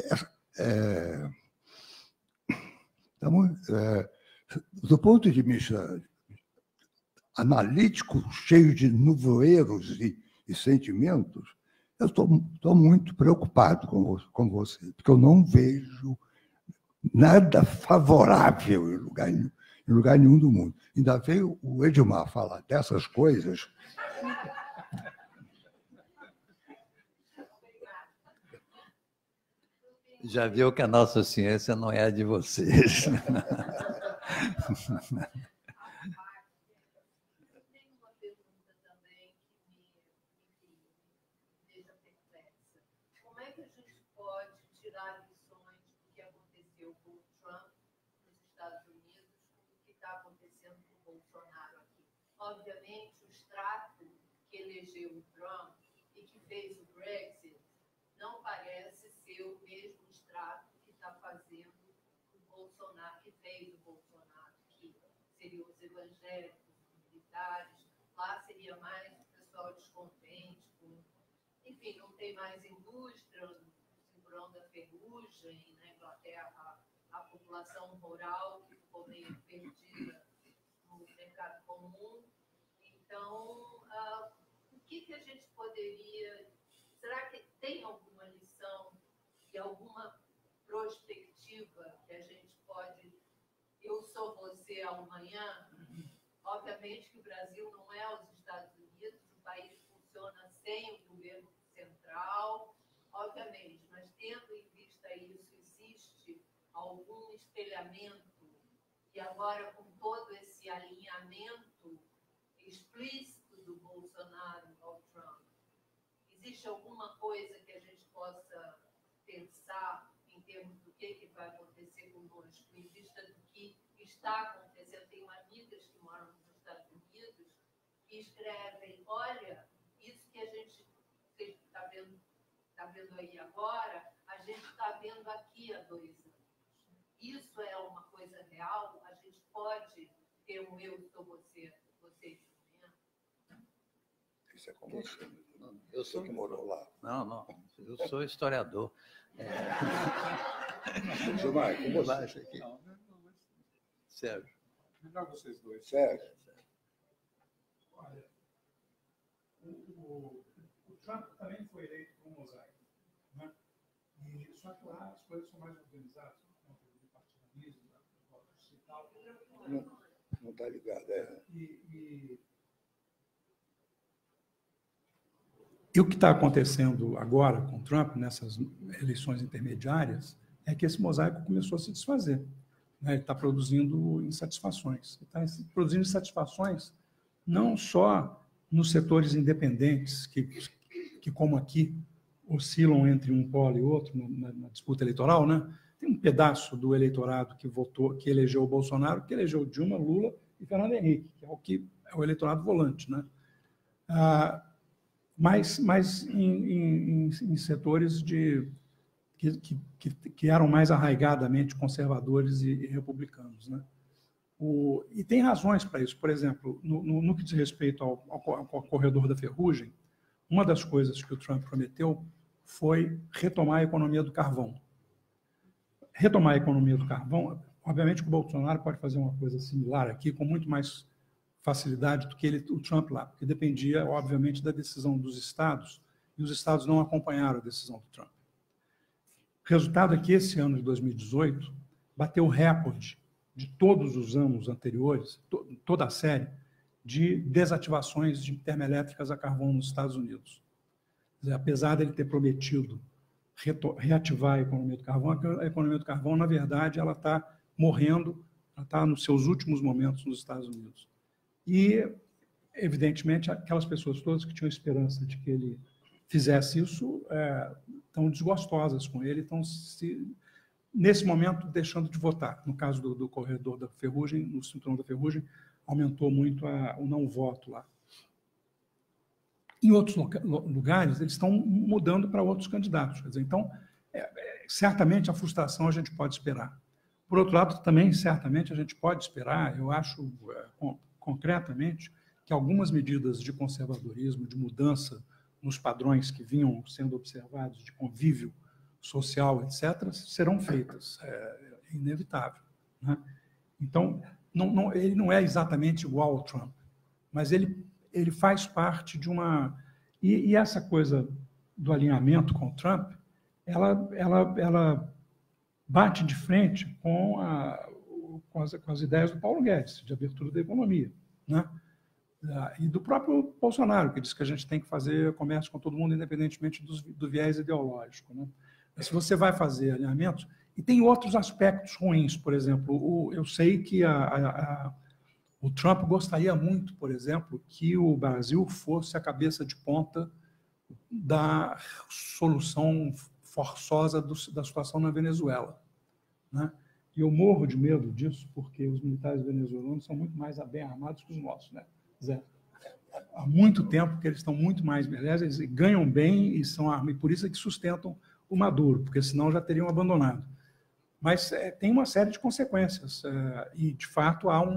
do ponto de vista analítico, cheio de nevoeiros e sentimentos, eu estou muito preocupado com você, porque eu não vejo nada favorável em lugar nenhum do mundo. Ainda veio o Edmar falar dessas coisas. Já viu que a nossa ciência não é a de vocês. Obviamente, o extrato que elegeu o Trump e que fez o Brexit não parece ser o mesmo extrato que está fazendo o Bolsonaro, que fez o Bolsonaro, que seriam os evangélicos, os militares. Lá seria mais o pessoal descontente, enfim, não tem mais indústria, o cinturão da ferrugem, na Inglaterra, a população rural que ficou meio perdida no mercado comum. Então, o que a gente poderia... Será que tem alguma lição e alguma perspectiva que a gente pode... Eu sou você amanhã? Obviamente que o Brasil não é os Estados Unidos, o país funciona sem o governo central, obviamente, mas tendo em vista isso, existe algum espelhamento e agora com todo esse alinhamento explícito do Bolsonaro ao Trump, existe alguma coisa que a gente possa pensar em termos do que vai acontecer conosco, em vista do que está acontecendo? Tenho amigas que moram nos Estados Unidos que escrevem, olha, isso que a gente está vendo aí agora, a gente está vendo aqui há 2 anos. Isso é uma coisa real? A gente pode ter um eu sou você, você Isso é com você. Eu sou que morou lá. Não. Eu sou historiador. Gilmar, com você. Aqui. Sérgio. Melhor vocês dois. Sérgio. Olha, o Trump também foi eleito por um mosaico, né? Só que lá as coisas são mais organizadas, por conta do partidarismo, da votos e tal. Não está ligado, E o que está acontecendo agora com Trump, nessas eleições intermediárias, é que esse mosaico começou a se desfazer. Né? Ele está produzindo insatisfações. Ele está produzindo insatisfações não só nos setores independentes, que como aqui, oscilam entre um polo e outro na disputa eleitoral, né? Tem um pedaço do eleitorado que votou, que elegeu o Bolsonaro, que elegeu Dilma, Lula e Fernando Henrique, que é o eleitorado volante, né? Mas em setores que eram mais arraigadamente conservadores e republicanos, né? E tem razões para isso. Por exemplo, no que diz respeito ao corredor da ferrugem, uma das coisas que o Trump prometeu foi retomar a economia do carvão. Retomar a economia do carvão, obviamente que o Bolsonaro pode fazer uma coisa similar aqui, com muito mais facilidade do que o Trump lá, porque dependia, obviamente, da decisão dos estados, e os estados não acompanharam a decisão do Trump. O resultado é que esse ano de 2018 bateu o recorde de todos os anos anteriores, toda a série, de desativações de termoelétricas a carvão nos Estados Unidos. Quer dizer, apesar dele ter prometido reativar a economia do carvão, a economia do carvão, na verdade, ela está morrendo, ela está nos seus últimos momentos nos Estados Unidos. E, evidentemente, aquelas pessoas todas que tinham esperança de que ele fizesse isso estão desgostosas com ele, estão, nesse momento, deixando de votar. No caso do corredor da ferrugem, no cinturão da ferrugem, aumentou muito o não voto lá. Em outros lugares, eles estão mudando para outros candidatos. Quer dizer, então, certamente a frustração a gente pode esperar. Por outro lado, também, certamente, a gente pode esperar, eu acho, concretamente, que algumas medidas de conservadorismo, de mudança nos padrões que vinham sendo observados, de convívio social, etc., serão feitas. É inevitável. Né? Então, ele não é exatamente igual ao Trump, mas ele faz parte de uma... E essa coisa do alinhamento com o Trump, ela bate de frente com as ideias do Paulo Guedes, de abertura da economia, né? E do próprio Bolsonaro, que diz que a gente tem que fazer comércio com todo mundo, independentemente do viés ideológico, né? Mas se você vai fazer alinhamentos... E tem outros aspectos ruins, por exemplo, eu sei que o Trump gostaria muito, por exemplo, que o Brasil fosse a cabeça de ponta da solução forçosa da situação na Venezuela, né? E eu morro de medo disso, porque os militares venezuelanos são muito mais bem armados que os nossos, né? Zé. Há muito tempo que eles estão muito mais... Aliás, eles ganham bem e são armas, e por isso é que sustentam o Maduro, porque senão já teriam abandonado. Mas tem uma série de consequências, e, de fato, há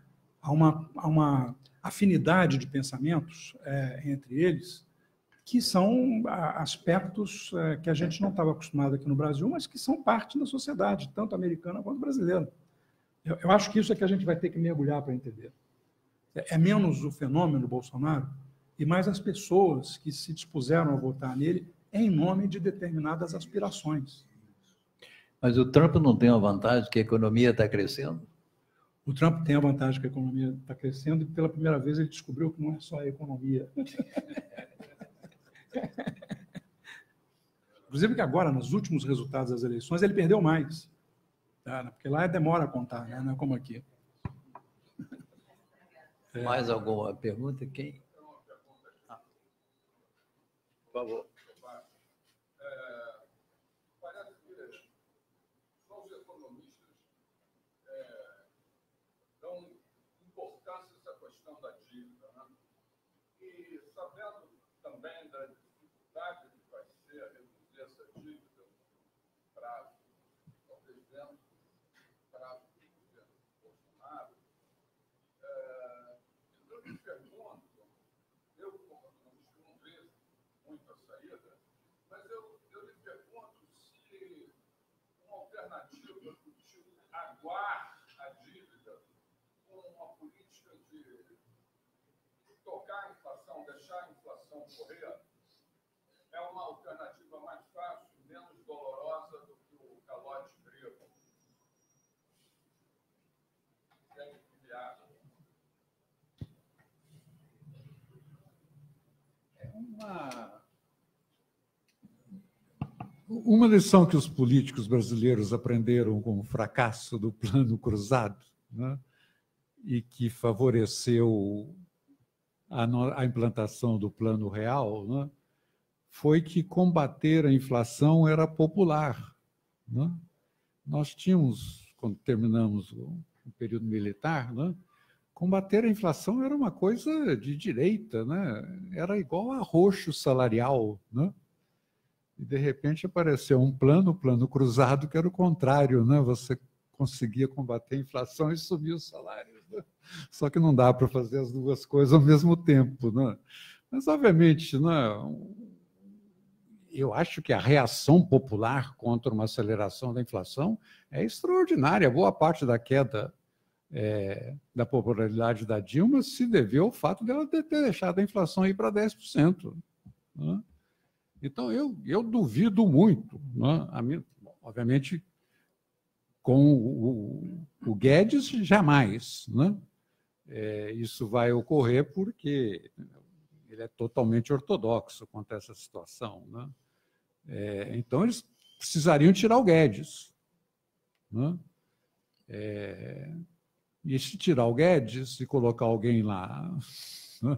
uma afinidade de pensamentos entre eles, que são aspectos que a gente não estava acostumado aqui no Brasil, mas que são parte da sociedade, tanto americana quanto brasileira. Eu acho que isso é que a gente vai ter que mergulhar para entender. É menos o fenômeno Bolsonaro e mais as pessoas que se dispuseram a votar nele em nome de determinadas aspirações. Mas o Trump não tem a vantagem que a economia está crescendo? O Trump tem a vantagem que a economia está crescendo e, pela primeira vez, ele descobriu que não é só a economia. Inclusive que agora, nos últimos resultados das eleições, ele perdeu mais. Tá? Porque lá demora a contar, né? Não é como aqui. Mais alguma pergunta? Quem? Por favor. Também da dificuldade que vai ser reduzir essa dívida para o presidente, para o governo Bolsonaro, eu me pergunto, eu como economista não vejo muito a saída, mas eu lhe pergunto se uma alternativa do tipo aguar a dívida com uma política de tocar a inflação, deixar a inflação correr, é uma alternativa mais fácil, menos dolorosa do que o calote grego. É viável. É uma uma lição que os políticos brasileiros aprenderam com o fracasso do Plano Cruzado, né, e que favoreceu a implantação do Plano Real, né, foi que combater a inflação era popular, né? Nós tínhamos, quando terminamos o período militar, né, combater a inflação era uma coisa de direita, né? Era igual a arroxo salarial, né? E, de repente, apareceu um plano cruzado, que era o contrário, né? Você conseguia combater a inflação e subir os salários, né? Só que não dá para fazer as duas coisas ao mesmo tempo, né? Mas, obviamente, né, eu acho que a reação popular contra uma aceleração da inflação é extraordinária. Boa parte da queda da popularidade da Dilma se deveu ao fato dela ter deixado a inflação ir para 10%. Né? Então, eu duvido muito. Né? Obviamente, com o Guedes, jamais. Né? Isso vai ocorrer porque ele é totalmente ortodoxo quanto a essa situação. Né? Então, eles precisariam tirar o Guedes. Né? E se tirar o Guedes e colocar alguém lá... Né?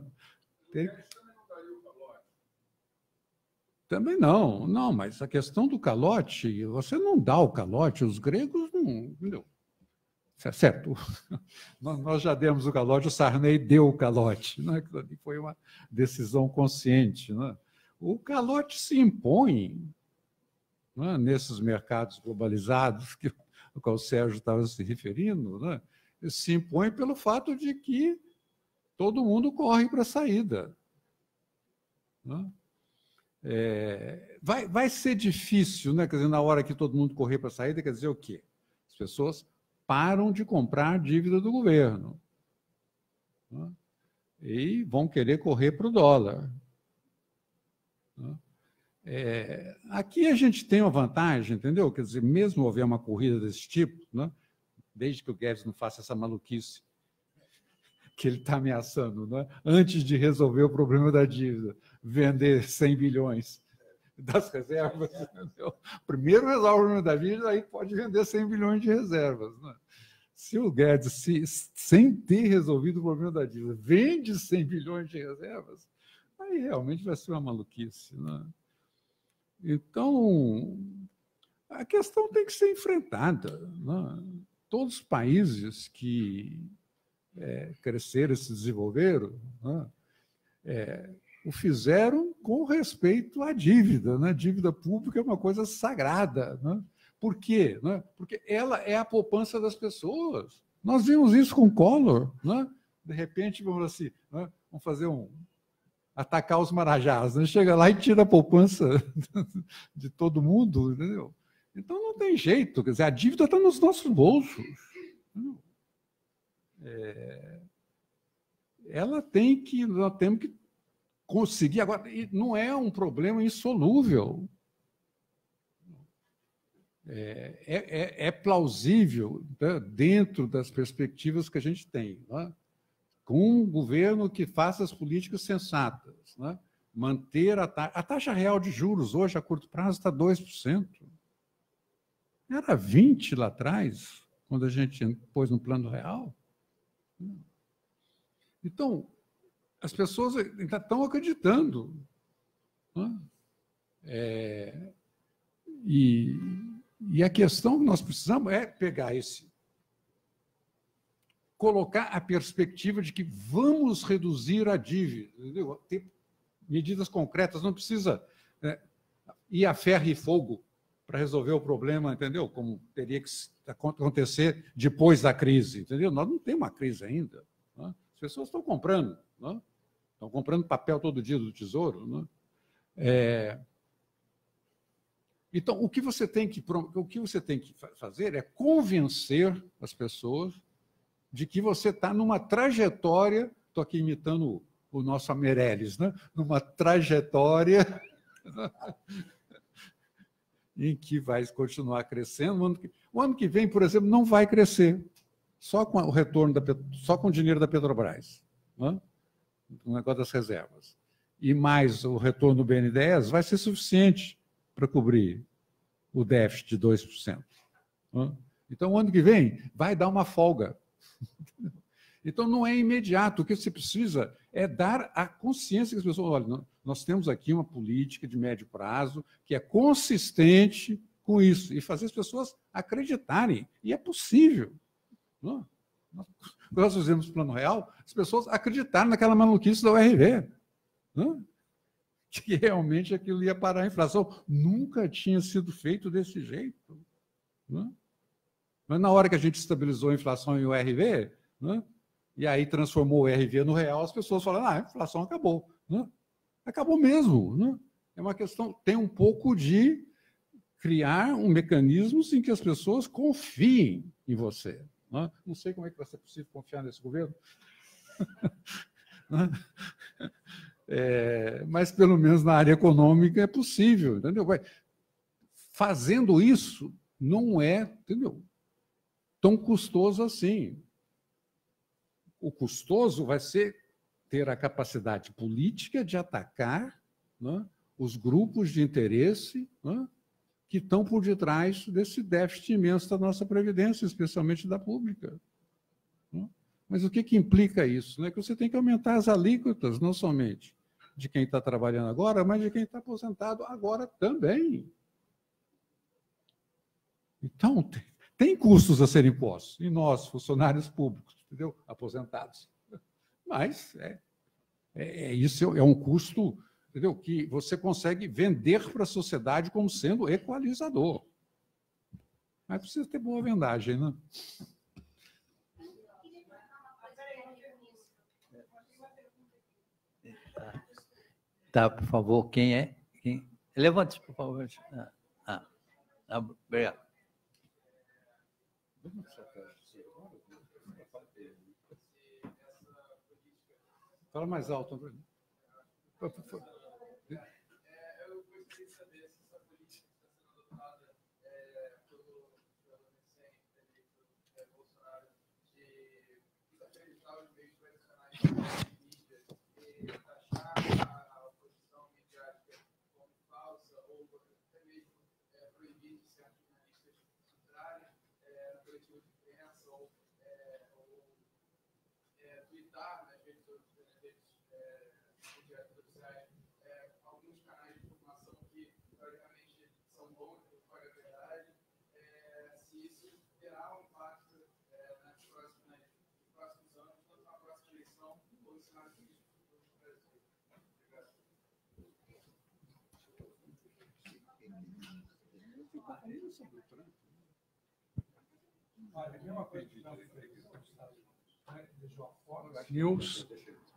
Também não. Não, mas a questão do calote, você não dá o calote, os gregos não... Entendeu? Certo. Nós já demos o calote, o Sarney deu o calote. Né? Foi uma decisão consciente. Né? O calote se impõe, né, nesses mercados globalizados ao qual o Sérgio estava se referindo, né, se impõe pelo fato de que todo mundo corre para a saída. Né? Vai ser difícil, né? Quer dizer, na hora que todo mundo correr para a saída, quer dizer o quê? As pessoas param de comprar dívida do governo, né, e vão querer correr para o dólar. Né? Aqui a gente tem uma vantagem, entendeu? Quer dizer, mesmo houver uma corrida desse tipo, né, desde que o Guedes não faça essa maluquice que ele está ameaçando, né, antes de resolver o problema da dívida, vender 100 bilhões das reservas. Entendeu? Primeiro resolve o problema da dívida, aí pode vender 100 bilhões de reservas. Né? Se o Guedes, sem ter resolvido o problema da dívida, vende 100 bilhões de reservas, aí realmente vai ser uma maluquice. Né? Então, a questão tem que ser enfrentada. Né? Todos os países que cresceram e se desenvolveram, né, o fizeram com respeito à dívida. Né? Dívida pública é uma coisa sagrada. Né? Por quê? Né? Porque ela é a poupança das pessoas. Nós vimos isso com Collor. Né? De repente, vamos assim, né, vamos fazer atacar os marajás. Né? Chega lá e tira a poupança de todo mundo. Entendeu? Então, não tem jeito. Quer dizer, a dívida está nos nossos bolsos. Nós temos que conseguir. Agora, não é um problema insolúvel. É plausível, né, dentro das perspectivas que a gente tem, né, com um governo que faça as políticas sensatas. Né, manter a taxa real de juros hoje, a curto prazo, está 2%. Era 20% lá atrás, quando a gente pôs no Plano Real. Então, as pessoas ainda estão acreditando. Né? E a questão que nós precisamos é pegar colocar a perspectiva de que vamos reduzir a dívida. Entendeu? Ter medidas concretas, não precisa ir a ferro e fogo para resolver o problema, entendeu? Como teria que acontecer depois da crise, entendeu? Nós não temos uma crise ainda. Né? As pessoas estão comprando, né? Estão comprando papel todo dia do Tesouro. Né? Então, o que você tem que fazer é convencer as pessoas de que você está numa trajetória, estou aqui imitando o nosso Meirelles, né? Numa trajetória em que vai continuar crescendo. O ano que vem, por exemplo, não vai crescer, só com o retorno só com o dinheiro da Petrobras, né? O negócio das reservas. E mais o retorno do BNDES vai ser suficiente para cobrir. o déficit de 2%. Então, o ano que vem vai dar uma folga. Então, não é imediato. O que você precisa é dar a consciência que as pessoas... Olha, nós temos aqui uma política de médio prazo que é consistente com isso e fazer as pessoas acreditarem. E é possível. Quando nós fizemos o Plano Real, as pessoas acreditaram naquela maluquice da URV. Que realmente aquilo ia parar a inflação. Nunca tinha sido feito desse jeito. Mas na hora que a gente estabilizou a inflação em URV, e aí transformou o URV no real, as pessoas falaram, a inflação acabou. Acabou mesmo. É uma questão, tem um pouco de criar um mecanismo em que as pessoas confiem em você. Não sei como é que vai ser possível confiar nesse governo. Mas, pelo menos na área econômica, é possível. Entendeu? Fazendo isso, não é, entendeu, tão custoso assim. O custoso vai ser ter a capacidade política de atacar os grupos de interesse que estão por detrás desse déficit imenso da nossa Previdência, especialmente da pública. Mas o que implica isso? É que você tem que aumentar as alíquotas, não somente de quem está trabalhando agora, mas de quem está aposentado agora também. Então, tem custos a serem impostos, e nós, funcionários públicos, entendeu? Aposentados. Mas isso é um custo, entendeu? Que você consegue vender para a sociedade como sendo equalizador. Mas precisa ter boa vendagem, né? Tá, por favor, quem é? Levante, por favor. Obrigado. Fala mais alto, André. Eu gostaria de saber se essa política está sendo adotada pelo recém-eleito Bolsonaro de desacreditar os meios tradicionais de mídia e taxar a oposição midiática como falsa ou até mesmo proibir de certos jornalistas entrarem na coletiva de imprensa ou twittar nas redes sociais. Alguns canais de informação que, teoricamente, são bons para propaganda a verdade, se isso terá um impacto nos próximos anos, tanto na próxima eleição, como no cenário político do Brasil. News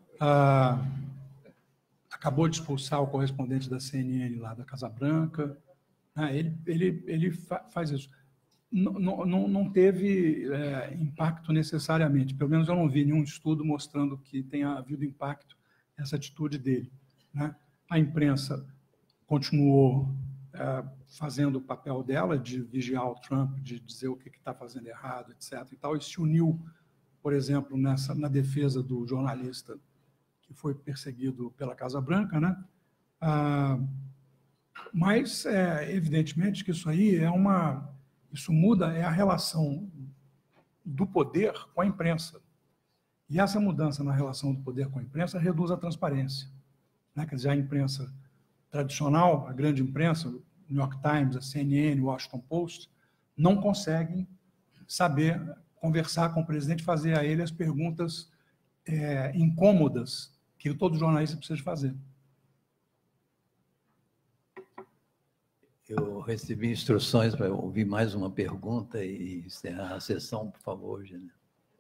acabou de expulsar o correspondente da CNN lá da Casa Branca. Ele faz isso. Não teve impacto necessariamente. Pelo menos eu não vi nenhum estudo mostrando que tenha havido impacto nessa atitude dele. A imprensa continuou fazendo o papel dela de vigiar o Trump, de dizer o que está fazendo errado, etc. E se uniu, por exemplo, na defesa do jornalista que foi perseguido pela Casa Branca, mas, evidentemente, que isso aí isso muda a relação do poder com a imprensa. E essa mudança na relação do poder com a imprensa reduz a transparência. Quer dizer, a imprensa tradicional, a grande imprensa, o New York Times, a CNN, o Washington Post, não conseguem saber conversar com o presidente, fazer a ele as perguntas incômodas que todo jornalista precisa fazer. Eu recebi instruções para ouvir mais uma pergunta e encerrar a sessão, por favor, Gina.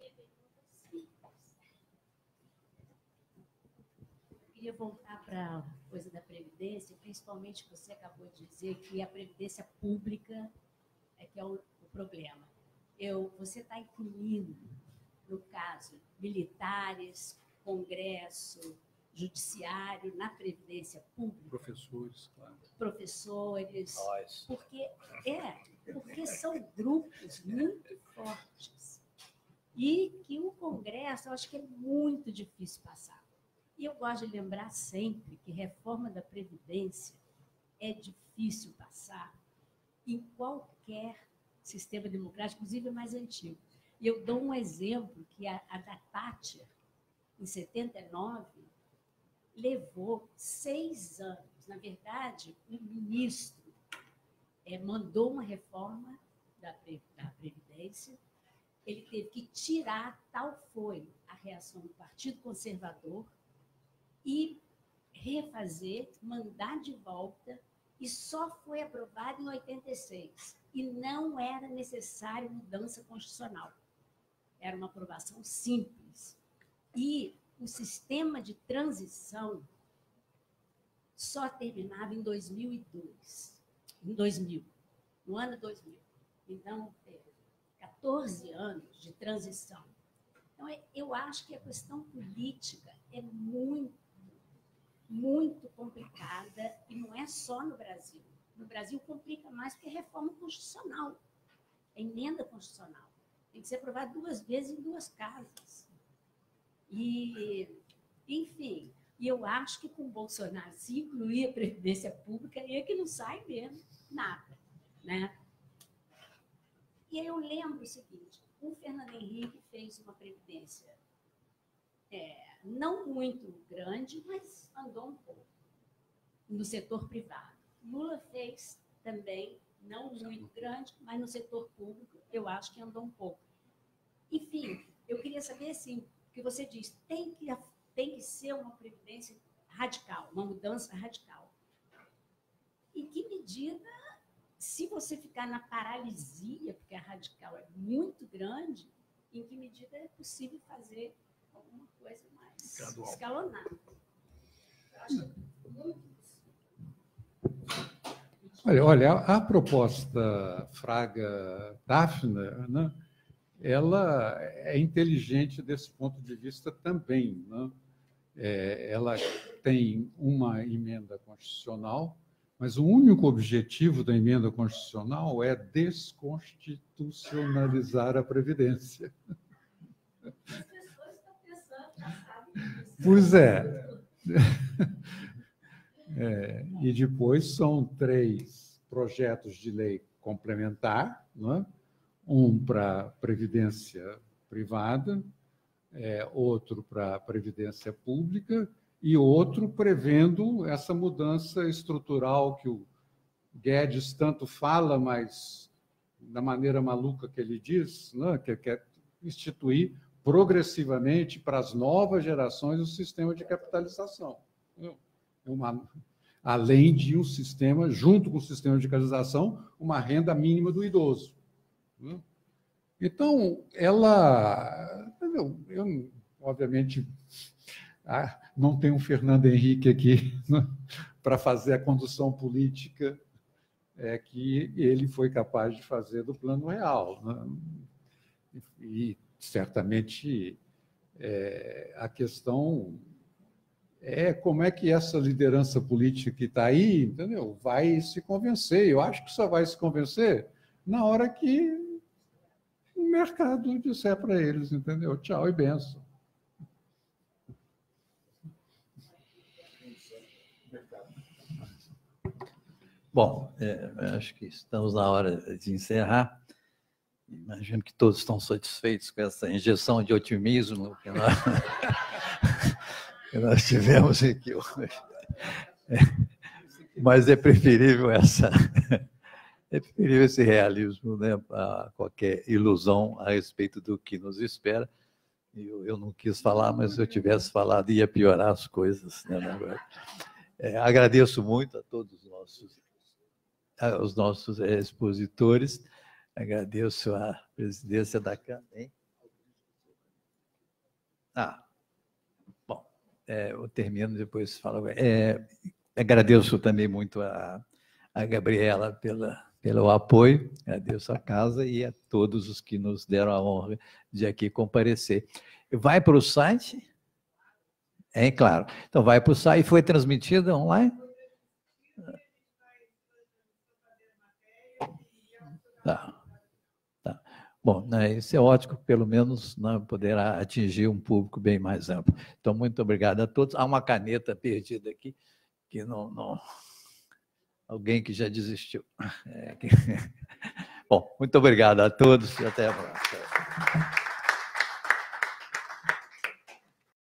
Eu queria voltar para a coisa da Previdência, principalmente você acabou de dizer que a Previdência pública é que é o problema. Você está incluindo, no caso, militares, Congresso, Judiciário, na Previdência Pública. Professores, claro. Professores. Porque são grupos muito fortes. E que o Congresso, eu acho que é muito difícil passar. E eu gosto de lembrar sempre que reforma da Previdência é difícil passar, em qualquer sistema democrático, inclusive mais antigo. E eu dou um exemplo, que a da Thatcher, em 79, levou 6 anos. Na verdade, o ministro mandou uma reforma da Previdência, ele teve que tirar, tal foi a reação do Partido Conservador, e refazer, mandar de volta, e só foi aprovado em 86. E não era necessário mudança constitucional. Era uma aprovação simples. E o sistema de transição só terminava em 2002. Em 2000. No ano 2000. Então, 14 anos de transição. Então, eu acho que a questão política é muito complicada, e não é só no Brasil. No Brasil complica mais porque é reforma constitucional, é emenda constitucional. Tem que ser aprovada 2 vezes em 2 casas. E, enfim, eu acho que com o Bolsonaro, se incluir a Previdência Pública, é que não sai mesmo nada, né? E aí eu lembro o seguinte, o Fernando Henrique fez uma Previdência não muito grande, mas andou um pouco no setor privado. Lula fez também, não muito grande, mas no setor público, eu acho que andou um pouco. Enfim, eu queria saber, assim, o que você diz, tem que ser uma previdência radical, uma mudança radical. Em que medida, se você ficar na paralisia, porque a radical é muito grande, em que medida é possível fazer alguma coisa mais escalonada? Eu acho muito difícil. Olha, a proposta Fraga-Daphne, né, ela é inteligente desse ponto de vista também, né? Ela tem uma emenda constitucional, mas o único objetivo da emenda constitucional é desconstitucionalizar a Previdência. As pessoas estão pensando, já sabem disso. Pois é. E depois são 3 projetos de lei complementar, né? Um para previdência privada, outro para previdência pública e outro prevendo essa mudança estrutural que o Guedes tanto fala, mas da maneira maluca que ele diz, né? Que quer instituir progressivamente para as novas gerações o sistema de capitalização. Além de um sistema, junto com o sistema de capitalização, uma renda mínima do idoso. Então, eu obviamente, não tenho um Fernando Henrique aqui, né, para fazer a condução política que ele foi capaz de fazer do Plano Real, né? E, certamente, a questão como é que essa liderança política que está aí, entendeu, vai se convencer. Eu acho que só vai se convencer na hora que o mercado disser para eles, entendeu? Tchau e benção. Bom, acho que estamos na hora de encerrar. Imagino que todos estão satisfeitos com essa injeção de otimismo que nós tivemos aqui hoje. Mas é preferível esse realismo, né, a qualquer ilusão a respeito do que nos espera. Eu não quis falar, mas se eu tivesse falado ia piorar as coisas, né, agora. Agradeço muito a todos os nossos expositores. Agradeço a presidência da Câmara. Bom, eu termino, depois falo. Agradeço também muito a Gabriela pelo apoio, agradeço a casa e a todos os que nos deram a honra de aqui comparecer. Vai para o site? Claro. Então, vai para o site. Foi transmitida online? Tá. Bom, isso é ótimo, pelo menos poderá atingir um público bem mais amplo. Então, muito obrigado a todos. Há uma caneta perdida aqui, que não alguém que já desistiu. Bom, muito obrigado a todos e até a próxima.